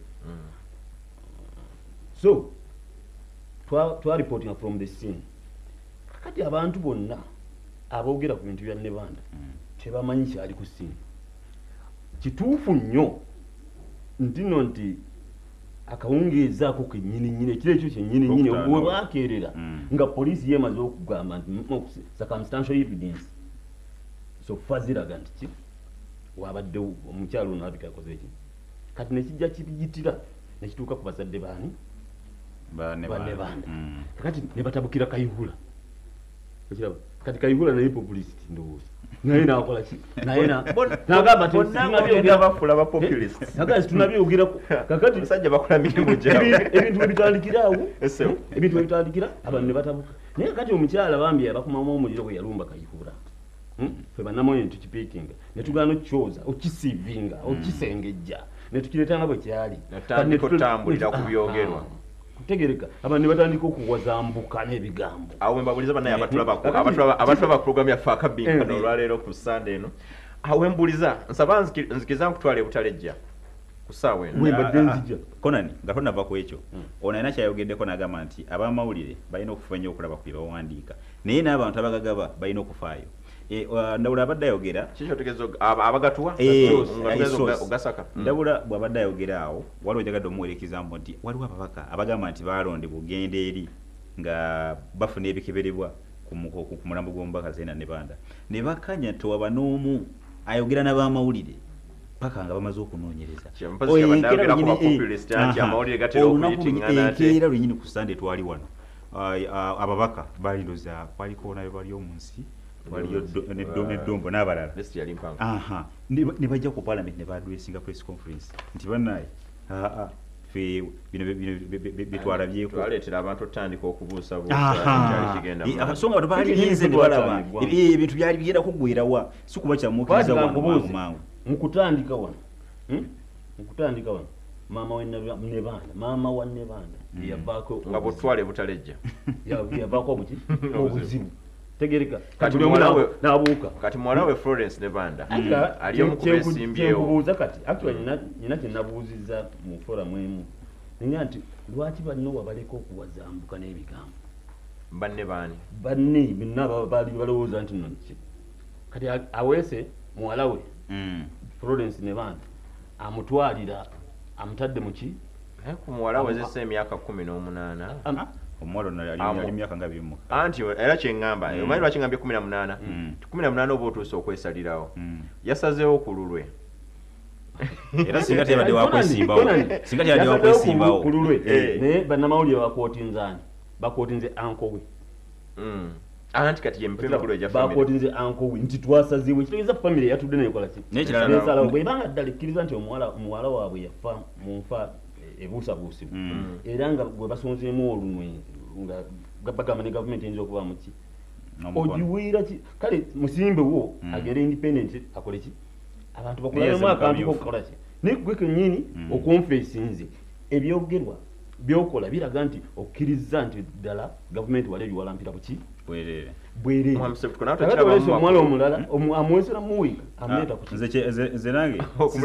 so twariportinga from the scene kakati abantu bonna aboogera ku bintu bya Nebanda tebamanyi kyali ku scene kituufu nnyo ntino nti akawungeezaako kennyini nnyini ekiro ekyo kyennyini nnyini bwe bwakeerera nga poliisi yeemaze okugamba nti circumstantial evidence so faziraga nti ki wabaddewo omukyalo ono abika akoze eki kati nekijja kibiyitira nekituuka ku bazadde baani banebanda kati ne batabukira Kayihura ekiraba kati Kayihura naye populist ndowooza naye nakola ki naye nagamba tinabafula ba populist nagazi tunabyogera kakati musajja bakola mirimu gyabwe ebintu ebitandikira awo ebintu ebitandikira abantu ne batabuka naye kakati omukyala bambi abakumamu omuliro bwe yalumba Kayihura fe bannamoyo tukipiikinga ne tugaana okikyoza okisiivinga okisengejja ne tukireetanga bwe kyali natandika otambulira ku byogerwa kutegereka abantu ne batandika okuwazambuka n'ebigambo awo mbabuliza banaye abatulaba program ya Akabbinkano olwaleero ku Sunday eno awo mbuliza nsaba nzikiza nkutwala ebutalejja ku ssaawa eno webadde nzija konani nga tonava ku ekyo ono alina kyayogeddeko n'agamba nti abamawulire balina okufa nnyo okulaba ku bye bawandiika naye n'abantu abagagaba balina okufaayo ndabula abadde ayogera kikyo tegezo abagatuwa ogasaka ndabula bw'abadde ayogera awo waliwo njagadde omuwerekeza mbu nti waliwo ababaka abagamba nti balonde bugenda eri nga bafuna ebikeberebwa ku mulambo gw'omubaka Zeena Nebanda ne bakanya tewaba n'omu ayogera n'abamawulire paka nga bamaze okunoonyereza enkeera lwenyini ku Sunday twali wano ababaka balindoza kwaliko nayo bali omu nsi waliyo neddombo n'abalala aha ne bajja ku parliament ne badressinga press conference nti bannaye aa fe bino bitwalabyeko twaleetera abantu otandika okubuusabuusa abasonga abantu balinze ne balaba ebintu byali bigenda kuggwerawa si kuba kyamuukiriza wano mangu mangu mukutandika wano mukutandika wano maama wa Nebanda maama wa Nebanda yavaako nga butwale butalejja yavaako muki obuzibu tegereka kati mwalawe nabuuka kati mwalawe Florence Nebanda aliyo mu kubeesimbyewo kubuuza kati actually nina kyenabuuzizza mu forum emu ninga nti lwaki balina wabaleka okuwazambuka n'ebigambo banne baani banne binna bali balowooza nti nno ki kati aweese muwalawe Florence Nebanda amutwalira amutadde muki ku muwala wezesa emyaka kumi n'omunaana omwalo ali myaka ngabi mu anti era kyengamba omanyi lwaki ngambye kumi na munaana kumi na munaana oba otuuse okwesalirawo yasazeewo ku lulwe era singa tebadde wakwesimbawo singa tebadde wakwesimbawo ku lulwe naye bannamawulire bakootinzaani bakootinze anko we anti kati ye mipemukulu egya famire bakootinze anko we nti twasazeewo ekitegeeza famire yatudde nekola ki nesalawo bwebanga ddala ekkiriza nti omuwala waabwe yafa mu nfa ebuusabuusibu era nga bwe basonzeemu olunwe nga bagamba ne gavumenti eyinza okuba muki ogiwiira ki kale musimbewo agenda independent akole ki abantu bakulabemu akantu kokukola ki naye gwe kennyini okonfeesinze ebyogerwa byokola biraga nti okkiriza nti ddala gavumenti wali ebiwalampira buki bwerere bwerere omwala omulala amuwesera muwiika amuleeta ku nze nange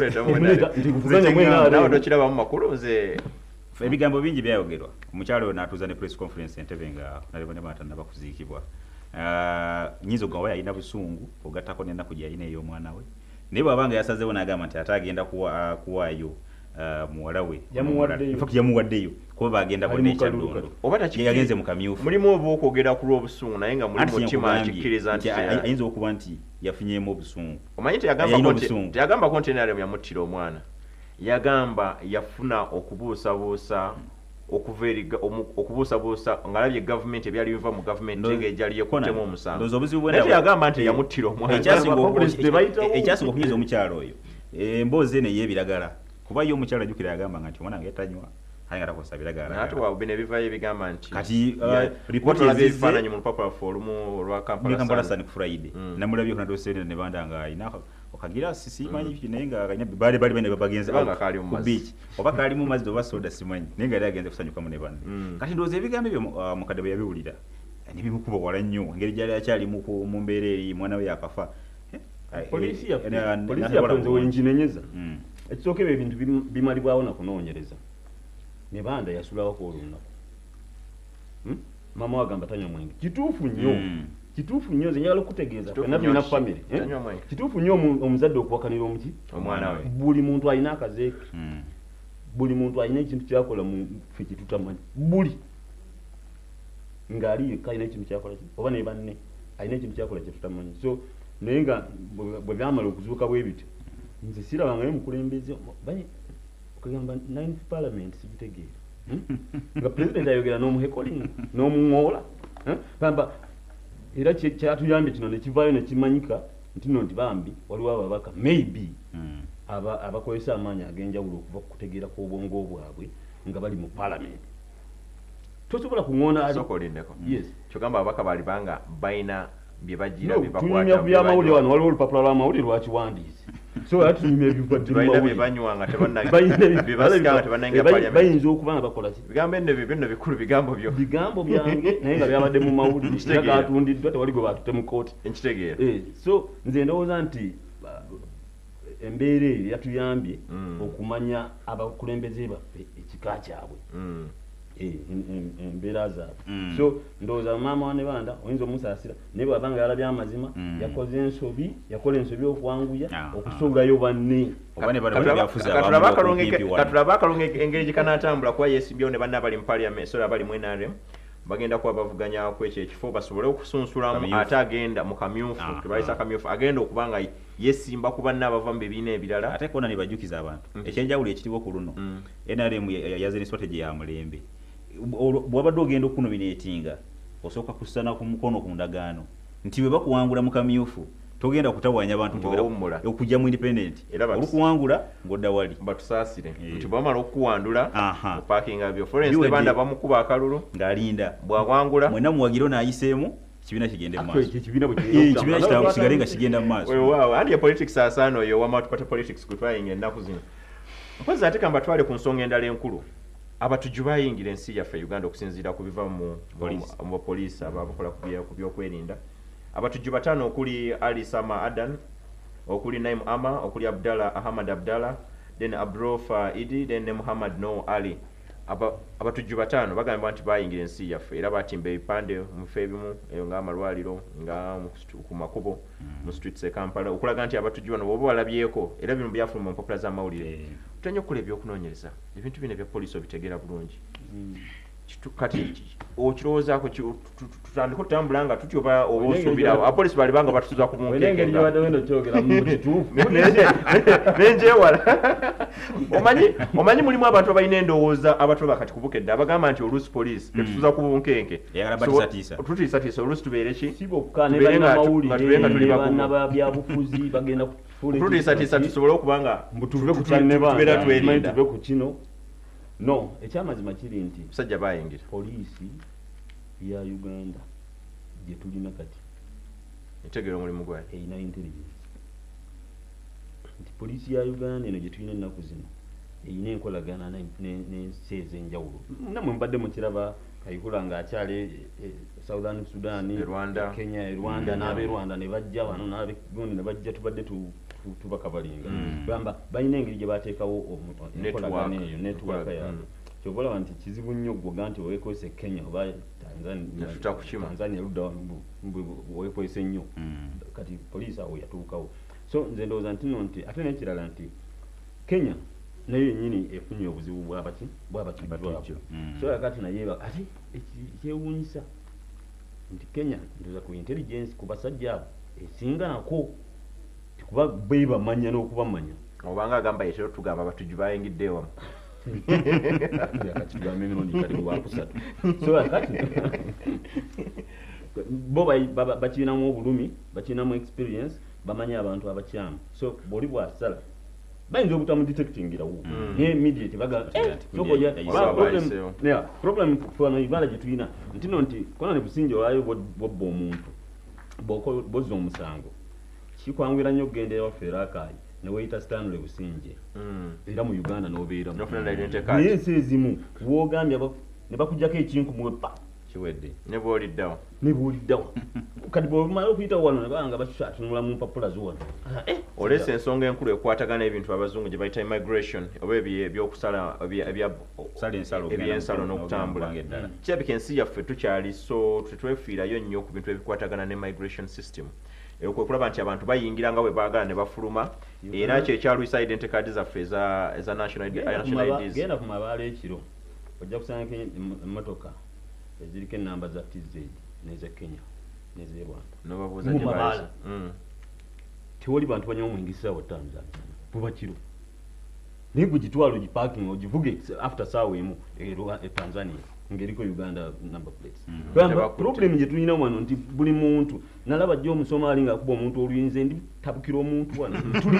nawe tokirabamu makulu nze ebigambo bingi byayogerwa omukyalo oyo n'atuuza ne press conference entebe nga nalibonematanaba kuziikibwa nyinza ogamba yalina busungu ogattako n'ennaku gyeyalina ey'omwana we naye bw'abanga yasazeewo n'agamba nti ate agenda kuwaayo muwala we yamuwaddeyo kuba bagenda bonna ekyaddondo yagenze mu kamyufu mulimu oba okwogera ku lw'obusungu naye nga muli mutima akikkiriza nti ayinza okuba nti yafunyeemu obusungu omanyi teyagambako nti enaremu yamuttira omwana yagamba yafuna okubuusabuusa okubuusabuusa ng'alabye gavumenti ebyali biva mu gavumenti ng'ejali yekuttemu omusango naye teyagamba nti yamuttira omwana ekyasinga okunyiza omukyalo oyo emboozi eno ey'ebiragala kuba yo omukyalo ajjukira yagamba nga nti omwana ngetanywa aye nga takozesa biragala ate wabino ebivaayo ebigamba nti kati ripoti ebifaananyi mu lupapula ffe olumu olwa Kampala Sun Friday namulabyeko nadosere ne banda nga alina okagira simanyi naye nga baali bali bane bagenze ku beach oba kaali mu mazzi oba soda simanyi naye nga yali agenze kusanyukamu ne banne kati ndowooza ebigambo ebyo mukadde bwe yabiwulira nebimukuba wala nnyo engeri gyali akyali mu mbeera eri mwana we yakafa polisi yafunze wenjinenyeza ekisooka ebyo ebintu bimalibwawo nakunoonyereza ne banda yasulawo ku olunaku mama wagamba tanywa mwenge kituufu nnyo kituufu nnyo nze njagala okutegeeza fenna tulina famire kituufu nnyo omuzadde okuwakanira omuki omwana we buli muntu alina akazeeke buli muntu alina ekintu kyakola mu ffe kitutamanyi buli ng'ali yekka alina ekintu kyakola oba ne banne alina ekintu kyakola kyetutamanyi so naye nga bwe byamala okuzuuka bwe bityo nze sirabangayo mukulembeze okugamba ninth parliament sibitegeera nga president ayogera n'omuhekolinga n'omuŋoola bamba era kyatuyambye kino nekivaayo nekimanyika nti no nti bambi waliwo ababaka maybe abakozesa amaanyi ag'enjawulo okuva kukutegeera kw'obwongo bwabwe nga bali mu parliament tosobola kuŋoona kyogamba ababaka bali banga balina byebagira tunyumya byamawulire wano waliwo olupapula lw'amawulire lwakiwandiise so atunyumya ebibayinza okuba nga bakola ki bigambo eno bino bikulu bigambo byo bigambo byange naye nga byabadde mu mawulire era gatundiddwa tewali gwe batutte mu kooti nkitegeera so nze ndowooza nti embeera eyo yatuyambye okumanya abakulembeze baffe ekika kyabwe embeera zaabwe so ndowooza maama wane banda oyinza omusaasira naye bwabanga yalabye amazima yakoze ensobi yakola ensobi okwanguya okusuulayo banne katulaba akalongo engeri gyekanatambula kuba yeesimbyewo ne banne abali mu parliament so abali mu N R M bagenda kuba bavuganyako ekyo ekifo basobole okusunsulamu ate agenda mu kamyufu kebayisa kamyufu agenda okuba nga yesimba ku banne abava mu bibiina ebirala ate kona ne bajjukiza abantu ekyenjawulo ekiriwo ku luno N R M yaze ne strategy ya mulembe bwabadde ogenda okunominatinga osooka kusana ku mukono ku ndagaano nti bwe bakuwangula mu kamyufu togenda kutawanya abantu okujja mu independent olukuwangula ng'odda wali batusaasire nti bwamala okukuwandula opaakinga byo forensi banda bamukuba akalulu ng'alinda bwawangula mwenna muwagiro n'ayiseemu ekibiina kigende mu maaso ekibiina kitaawo kisigale nga kigenda mu maaso andi politics asaana oyo wama tukwate politics kutwayinga ennaku zino mpozi ate kamba twale ku nsonga endala enkulu abatujju bayingira ensi yaffe Uganda okusinziira ku biva mu poliisi abakola ku byokwerinda abatujju bataano okuli Ali Sama Adan okuli Naim Ama okuli Abdallah Ahmad Abdallah then Abrofa Idi then Muhammad No Ali abatujju bataano bagamba nti bayingira ensi yaffe era batimba ebipande mu bifo ebimu eyo ng'amalwaliro nga ku makubo mu streets e Kampala okulaga nti abatujju bano bwoba balabyeko era bino byafuluma mu mpapula z'amawulire tutanye okukola ebyokunoonyereza ebintu bino ebya poliisi obitegeera bulungi kati okirowoozaako tutandika otambula nga tutyo oba oba osuubirawo apolisi bali banga batusuza ku munkenenenjewala omanyi mulimu abantu abalina endowooza abatuba kati ku Bukedde abagamba nti oluusi poliisi tetusuza ku bunkenke tutiisatiisa oluusi tubeere ki tutiisatiisa tusobole okuba nga tubeera twerinda no ekyamazima kiri nti sajja bayingira poliisi ya Uganda gye tulina kati etegera omulimu gwayo eyina intelligence nti poliisi ya Uganda eno gye tulina ennaku zino eyina enkolagana n'ensi ez'enjawulo namwe mbadde mukiraba Kayihura ng'akyali Southern Sudan, Kenya, Rwanda n'ab'e Rwanda ne bajja wano n'ab'eGondi ne bajja tubadde tubakabalinga gamba balina engeri gye bateekawo enkolagana eyo network yaabwe kyova olaba nti kizibu nnyo gwoga nti weekozesa Kenya oba Tanzania ludda weekozesa ennyo kati poliisi awo yatuukawo so nze ndowooza nti nno nti ate n'ekirala nti Kenya naye yennyini efunye obuzibu bwabaki bwabakibwako so kakati naye ate ekyewuunyisa nti Kenya ndowooza ku intelligence ku basajja abo esinga nako kuba be bamanya n'okubamanya obanga agamba yetero tugamba batuju bayingidde ewamu yakakigamba emirundi kati lwakusatu so kakati bo bakirinamu obulumi bakirinamu experience bamanya abantu abakyamu so bw'oli bwasala bayinza obutamudetectingirawo naye immediate baga problem fano Uganda gye tulina nti no nti kona ne Businge olwayo bobba omuntu bozza omusango kikwanguira nnyo okugenda ewaffe Rakai ne weeyita Stanley Businge era mu Uganda n'obeeramu naye ensi ezimu woogambye ne bakuggyako ekinku muwepa kiwedde ne bw'oliddawo ne bw'oliddawo kati bw'omala okuyitawo wano ne banga bakyatunula mu mpapula zo wano oleesa ensonga enkulu ekwatagana ebintu abazungu gye bayita immigration oba ebyokusala ebyensalo n'okutambula kirabika ensi yaffe tukyali so tetwefiirayo nnyo ku bintu ebikwatagana ne migration system eyo kwe kulaba nti abantu bayingira nga bwe baagala ne bafuluma era kyo ekyalwisa identity card zaffe eza national I Ds genda ku mabaala ekiro ojja kusanga emmotoka eziriko enamba za T Z n'eze Kenya n'eze Rwanda n'obabuuza gye baali tewali bantu banywa omwingisa wa Tanzania buba kiro naye gwe gitwala ogiparking ogivuge after saawa emu e Tanzania ng'eriko Uganda number plates gamba problem gye tulina wano nti buli muntu nalaba jjo Omusomaali ng'akuba omuntu oluyinza ndi tabukira omuntu wano tuli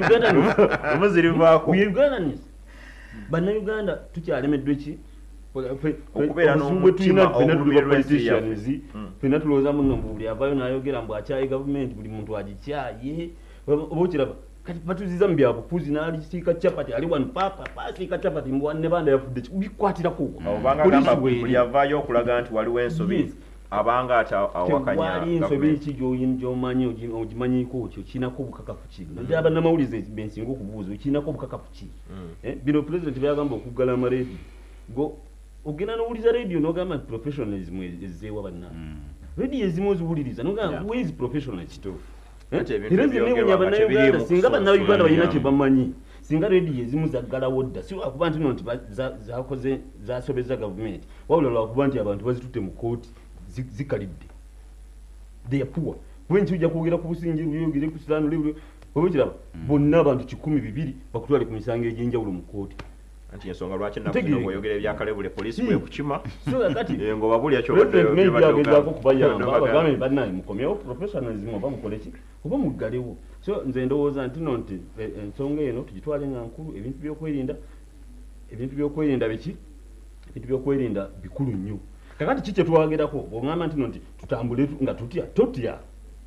omuzirivaako Ugandanese bannayuganda tukyalemeddwe ki okubeera n'omutima politicians fena tulowooza muno buli avaayo n'ayogera mbu akyaye gavumenti buli muntu agikyaye oba okiraba kati batuziza mu byabufuzi n'alisiika capati ali wano papa pasiika capati mbu ne banda yafudde bikwatirako obanga agamba buli avaayo okulaga nti waliwo ensobi abanga ate awakanya wali ensobi ki gy'omanyi ogimanyiko okyo kirinako obukakafu ki nti abannamawulize bensinga okubuuza kirinako obukakafu ki bino pulezidenti byagamba okuggala amareedi go ogenda n'owuliza radio n'ogamba nti professionalism ezzeewa bannange radio ezimu oziwuliriza n'ogamba where is professionalism era zinneewunya bannayuganda singa bannayuganda balina kye bamanyi singa radio ezimu zaggalawo dda si lwakuba nti no nti zakoze zasobeza gavumenti wabula lwakuba nti abantu bazitutte mu kooti zikalidde they are poor kuba nti ojja kwogera ku Businge luyogere ku Sudani luli oba kiraba bonna abantu kikumi bibiri bakutwale ku misango egy'enjawulo mu kooti anti ensonga lwaki nakunoyogera ebyakalebule polisi bwe kukima so kati ngo babuli yakyo bagezako kubayamba abagambe bannaye mukomyewo professionalism oba mukoleki oba muggalewo so nze ndowooza nti no nti ensonga eno tugitwale nga nkulu ebintu byokwerinda ebintu byokwerinda biki ebintu byokwerinda bikulu nnyo kakati ki kye twagerako bw'oŋŋamba nti no nti tutambule nga tutya totya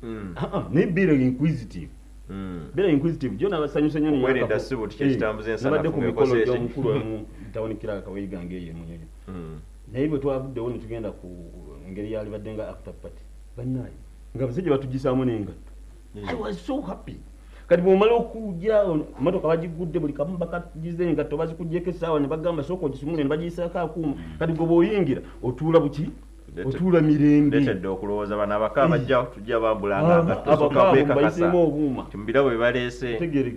naye beera inquisitive beera inquisitive gyo n'abasanyusa nnyo werinda si buti kyekitambuza ensanafu ku mikolo gy'omukulu emu ntawunikira akaweyigange eyo emunyenyo naye bwe twavuddewo ne tugenda ku ngeri yalibadde nga after party bannaye nga abasajja batugisaamu n'engatto I was so happy kati bw'omala okujja emmotoka bagigudde buli kamu bakagize engatto bazikugyeko essaawa ne bagamba sooka ogisumule ne bagiyisaako akuuma kati gwe bw'oyingira otuula buki otuula mirembe leetedde okulowooza bano abaka abajja tujja bambulanga nga tosooka kwekakasa obuuma timbirabo bye baleese tegerekeka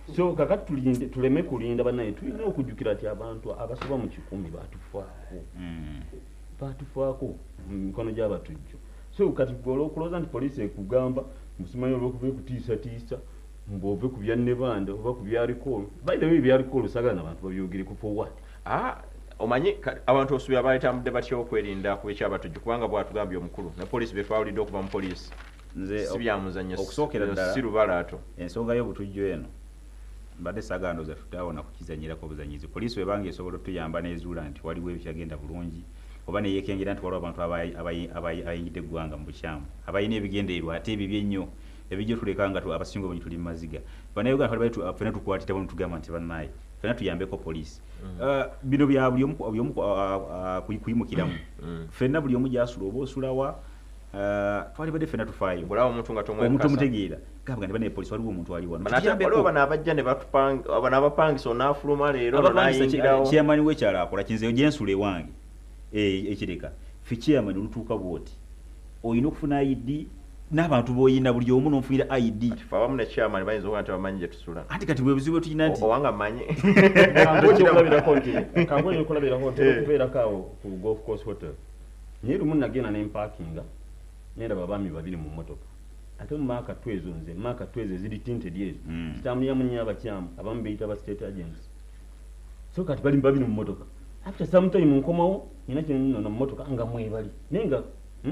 so kakati tulinde tuleme kulinda banaye tulina okujjukira ati abantu abasoba mu kikumi batufaako batufaako mu mikono gy'abatujju so kati olwokulooza nti poliisi ekugamba musimanyi olwokuva ekutiisatiisa mbove ku bya Nebanda oba ku bya alcohol by the way bya alcohol sagala abantu babyogereko for what ah omanyi abantu osubira balitambudde batya okwerinda ku ekyabatujju kubanga bwatugambye omukulu ne poliisi betwawulidde okuva mu poliisi nze si byamuuzanyo okusookera ddala si lubalaato ensonga y'obutujju eno mbadde sagando za tutaawona kukizanyirako obuzanyizi poliisi webanga esobola otuyamba nezuula nti waliwo ebikyagenda bulungi oba neyeekengera nti waliwo abantu abayingidde eggwanga mu bukyamu abalina ebigendeerwa ate ebibyo ennyo ebijjo tuleka nga abasinga obungi tuli mu maziga bannayuganda bali fena tukwatira bomu tugamba nti bannaye fena tuyambeko poliisi bino bya buli omu kuyimukiramu fena buli omu gyasula oba osulawa twalibadde fena tufaayo bulawo omuntu nga tomwekasa omuntu mutegeera gamba nga ne poliisi waliwo omuntu ali wano waliwo bano abajja ne batupanga bano abapangisa onaafuluma leero nonayingirawo chairman w'ekyalo akola kinzeyo gyensula ewange ekireka fe chairman olutuuka bwoti olina okufuna I D n'abantu boyina buli omu n'ofunira I D fa abamu ne chairman bayinza okuba nti bamanyi gye tusula anti kati bwe buzibu tulina nti owanga mmanyi okulabirako nti kangoye okulabirako nti okubeerako awo ku golf course hotel naye lumu nagenda n'empakinga nendaba abaami babiri mu mmotoka ate mu maaka twezo nze maaka twezo eziri tinted ezo zitambuliramu nnyo abakyamu abamu beyita ba state agents so kati bali babiri mu mmotoka after some time nkomawo nina kino na mmotoka nga mwebali naye nga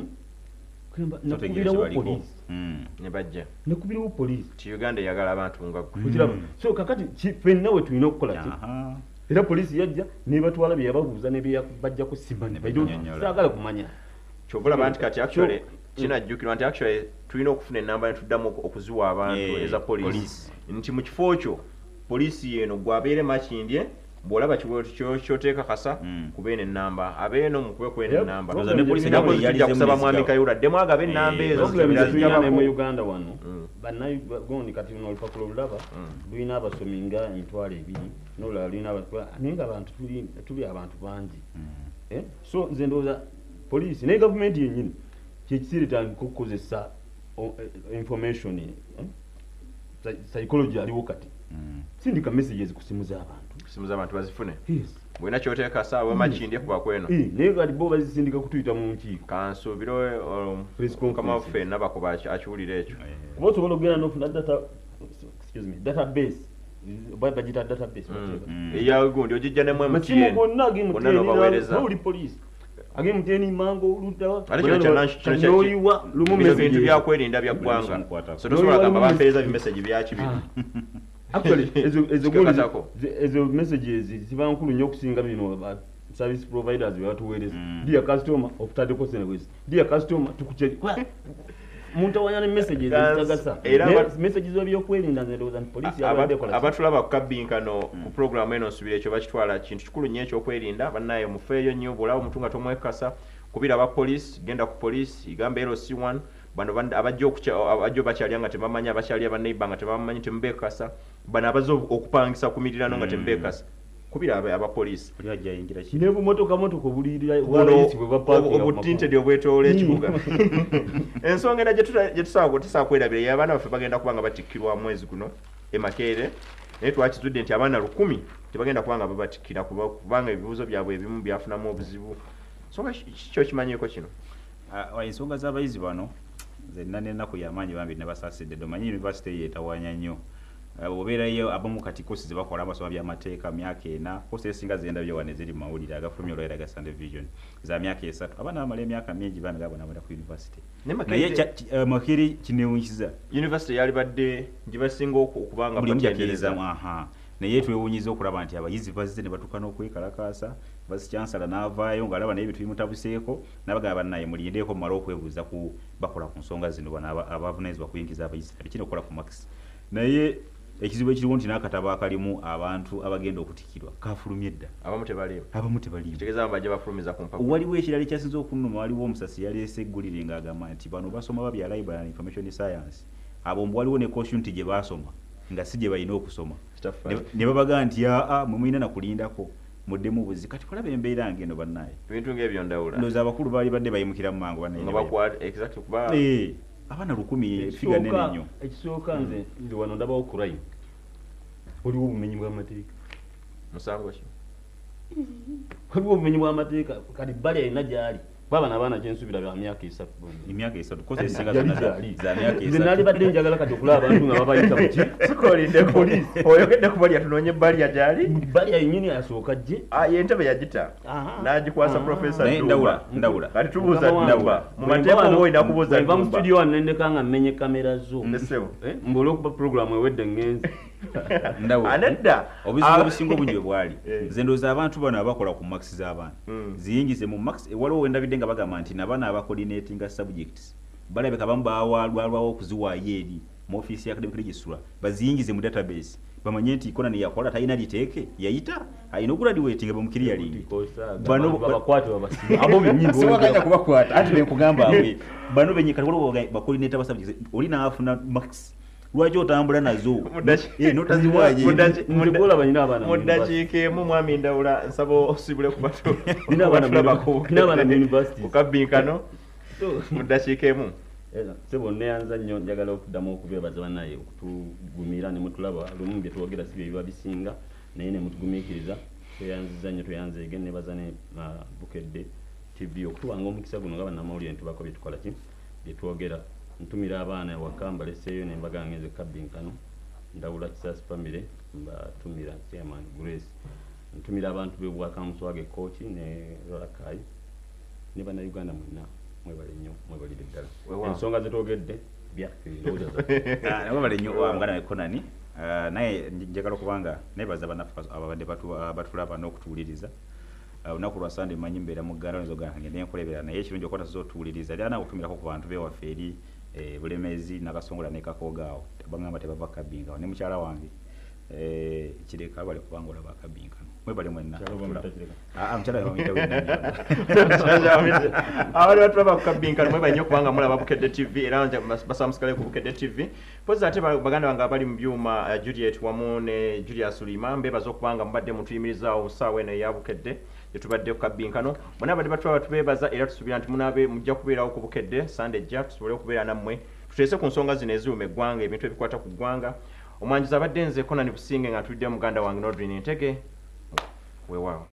nakubirawo poliisi nebajja nakubirawo poliisi ti Uganda eyagala abantu nga kukiraba so kakati ffenna we tulina okukola ki era poliisi yajja nebatwala bye yababuuza nebajjako simanyi saagala kumanya kyobulaba nti kati actually kinajjukirwa nti actually tulina okufuna enamba netuddamu okuziwa abantu eza poliisi nti mu kifo kyo poliisi eno gwabeere makindye bwolaba kyoteeka kasa kubeena ennamba abeeno mukube kwena ennamba tujja kusaba mwami Kayura ddemu agabe ennamba ezo mu Uganda wano bannagondi kati olupapula olulaba lulina abasomi nga emitwalo ebiri nolulala lulina naye nga abantu tuli abantu bangi so nze ndowooza poliisi naye gavumenti yennyini kyekisiritandika okukozesa information psychology aliwo kati sindika messages ku simu z'abantu simu z'abantu bazifune bwina kyoteeka saawa makindi kuba kweno naye kati bo bazisindika kutuyita mu nkiiko kansuubire mukama waffe nabakuba akiwulira ekyo kuba osobola okugenda n'ofuna data excuse me database bagita database eyagundi ogijja nemu M T N gonna nobaweereza uli poliisi age muteni mango oluta oliwa lumu message byakwerinda byaggwanga so tosobola gamba bampeereza bimessage byakibiri actually ezo ezo ezo messages ziba nkulu nnyo okusinga bino service providers batuweereza dear customer of Tadeko Service dear customer tukuche muntu wanyane messages zitagasa era messages z'ebyokwerinda nzeroza nti poliisi abadde kola abatulaba ku Akabbinkano ku program eno nsubire ekyo bakitwala kintu kikulu nnyo ekyokwerinda bannaye mufeeyo nnyo bwolawo omuntu nga tomwekasa kubira aba poliisi genda ku poliisi igamba L C one bano abajja abajja bakyalya nga tebamanyi abakyalya baneiba nga tebamanyi tembeekasa bano abazo okupangisa ku mirirano nga tembeekasa kubira aba poliisi ajja yingira ki ne bumotoka motoka bulirira walaisi bwe bapakinga obutintedi obwetoola ekibuga ensonga era gye tusaba tusaba kwerabira abaana baffe bagenda kubanga batikkirwa mwezi guno emakeere naye twakizudde nti abaana lukumi tebagenda kubanga babatikkira kubanga ebibuuzo byabwe ebimu byafunamu obuzibu nsonga kikyo kimanyiiko kino ensonga z'abayizi bano zenna n'ennaku y'amaanyi bambi ne basaasidde domanyi yunivasite yeetawanya nnyo obeerayo abamu kati kosi ze bakola amasoma by'amateeka myaka ena kosi esinga zendabyo wane ziri mu mawulire agafulumya olwera ga Sunday Vision za myaka esatu abaana bamala emyaka mingi bambi gabonabona ku yunivasite naye makiri kinewunyiza yunivasite yali badde gye basinga okubanga batyagereza naye twewunyiza okulaba nti abayizi bazze ne batuuka n'okwekalakaasa basi kyansala n'avaayo ng'alaba naye ebintu bimutabuseeko n'abagamba bannaye mulindeeko mumala okwebuuza ku bakola ku nsonga zino bano abavunaanyizibwa kuyingiza abayizi abikina okukola ku max naye ekizibu ekiriwo nti n'akatabo akalimu abantu abagenda okutikirwa kafulumye edda abamu tebaliimu abamu tebaliimu kitegeeza bajja bafulumiza ku mpapula waliwo ekirala ekyasinze okunnuma waliwo omusasi yaleese eggulire ng'agamba nti bano basoma babya library and information science abo mbu waliwo ne caution nti gye baasoma nga si gye balina okusoma ne babaga nti aa mwe mulina nakulindako muddemu buzi kati kulaba embeera ngeno bannaye ebintu ng'ebyo ndawula ndowooza abakulu baali badde bayimukira mu mango abaana lukumi figa nene nnyo ekisooka nze ndi wano ndabawo crime waliwo obumenyi bw'amateeka musango ki waliwo obumenyi bw'amateeka kati bali alina gyali baba n'abaana kyensubira bya myaka esatu emyaka esatu koze esinga zonna za myaka esatu nze nali badde njagala kati okulaba abantu nga babayita muki sikolinde polisi oyogedde ku balya tunonye balya gyali balya yennyini asooka gye yentebe yagita n'agikwasa profesa ndawula ndawula kati tubuuza ndawula mu mateeka oba olina kubuuza nva mu studio wano nendeka nga mmenye kamera zo nesebo mbula okuba programu ewedde ngenzi anedda obuzibu obusinga obungi bwe bwali nze ndowooza abantu bano abakola ku max z'abaana ziyingize mu max waliwo wendabidde nga bagamba nti nabaana abacoordinatinga subjects balabika bamu bawalwawo okuziwaayo eri mu ofiisi ya academic registrar baziyingize mu database bamanye nti konani yakola talina liteeke yayita alina okugradwatinga bamukiriyalingi abo benyinsiwaganya kubakwata ati benkugamba abwe bano benyi kati waliwo bacoordinata ba subjects oli naafuna max lwaki otambula nazo notaziwaye mudakiika emu mwami ndawula nsaba osibule kubatulabakukabinkano mudakiika emu sebo neyanza nnyo njagala okuddamu okubebaza bannaye okutugumira ne mutulaba lumu bye twogera si bye biba bisinga naye ne mutugumiikiriza tweyanziza nnyo tweyanzeege nebaza ne Bukedde T V okutubanga omukisa guno nga bannamawulire ntubako bye tukola ki bye twogera ntumira abaana ewaka mbaleseeyo ne mbaga ngenze Akabbinkano ndawula Kisasi family mbatumira chairman Grace ntumira abantu b'ebwaka Muswage coach ne Rolakai ne bannayuganda mwenna mwebale nnyo mwebalire ddala ensonga zetwogedde byaffe mwebale nnyo wamuganda Konani naye njagala okubanga nebaza bannaffe ababadde batulaba n'okutuwuliriza olunaku lwa Sande manyi mbeera mu Uganda nzoganga ngende nkolebera naye ekirungi okwata zotuwuliriza era nakutumirako ku bantu bewaffe eri bulemezi nakasongola nekakogaawo bagamba tebava Akabbinkano ne mukyala wange kireka bali kubanga olaba Akabbinkano mwebale mwenna mukyala abali batulaba ku Akabbinkano mwebale nnyo kubanga mulaba Bukedde T V era basamusikale ku Bukedde T V pozi ate baganda bange abali mu byuma Juliet wamu ne Julius Lima mbebaza okubanga mubadde mutuyimirizaawo saawa eno eya Bukedde yetubadde ku Akabbinkano mwena badde batulaba tubebaza era tusuubira nti munaabe mujja kubeerawo ku Bukedde Sande jja tusobole okubeera nammwe tuteese ku nsonga zino eziwuma eggwanga ebintu ebikwata ku ggwanga omwanjuzi abadde nze Konani Businge nga ntulidde muganda wange Nodrin Ntege weewaawo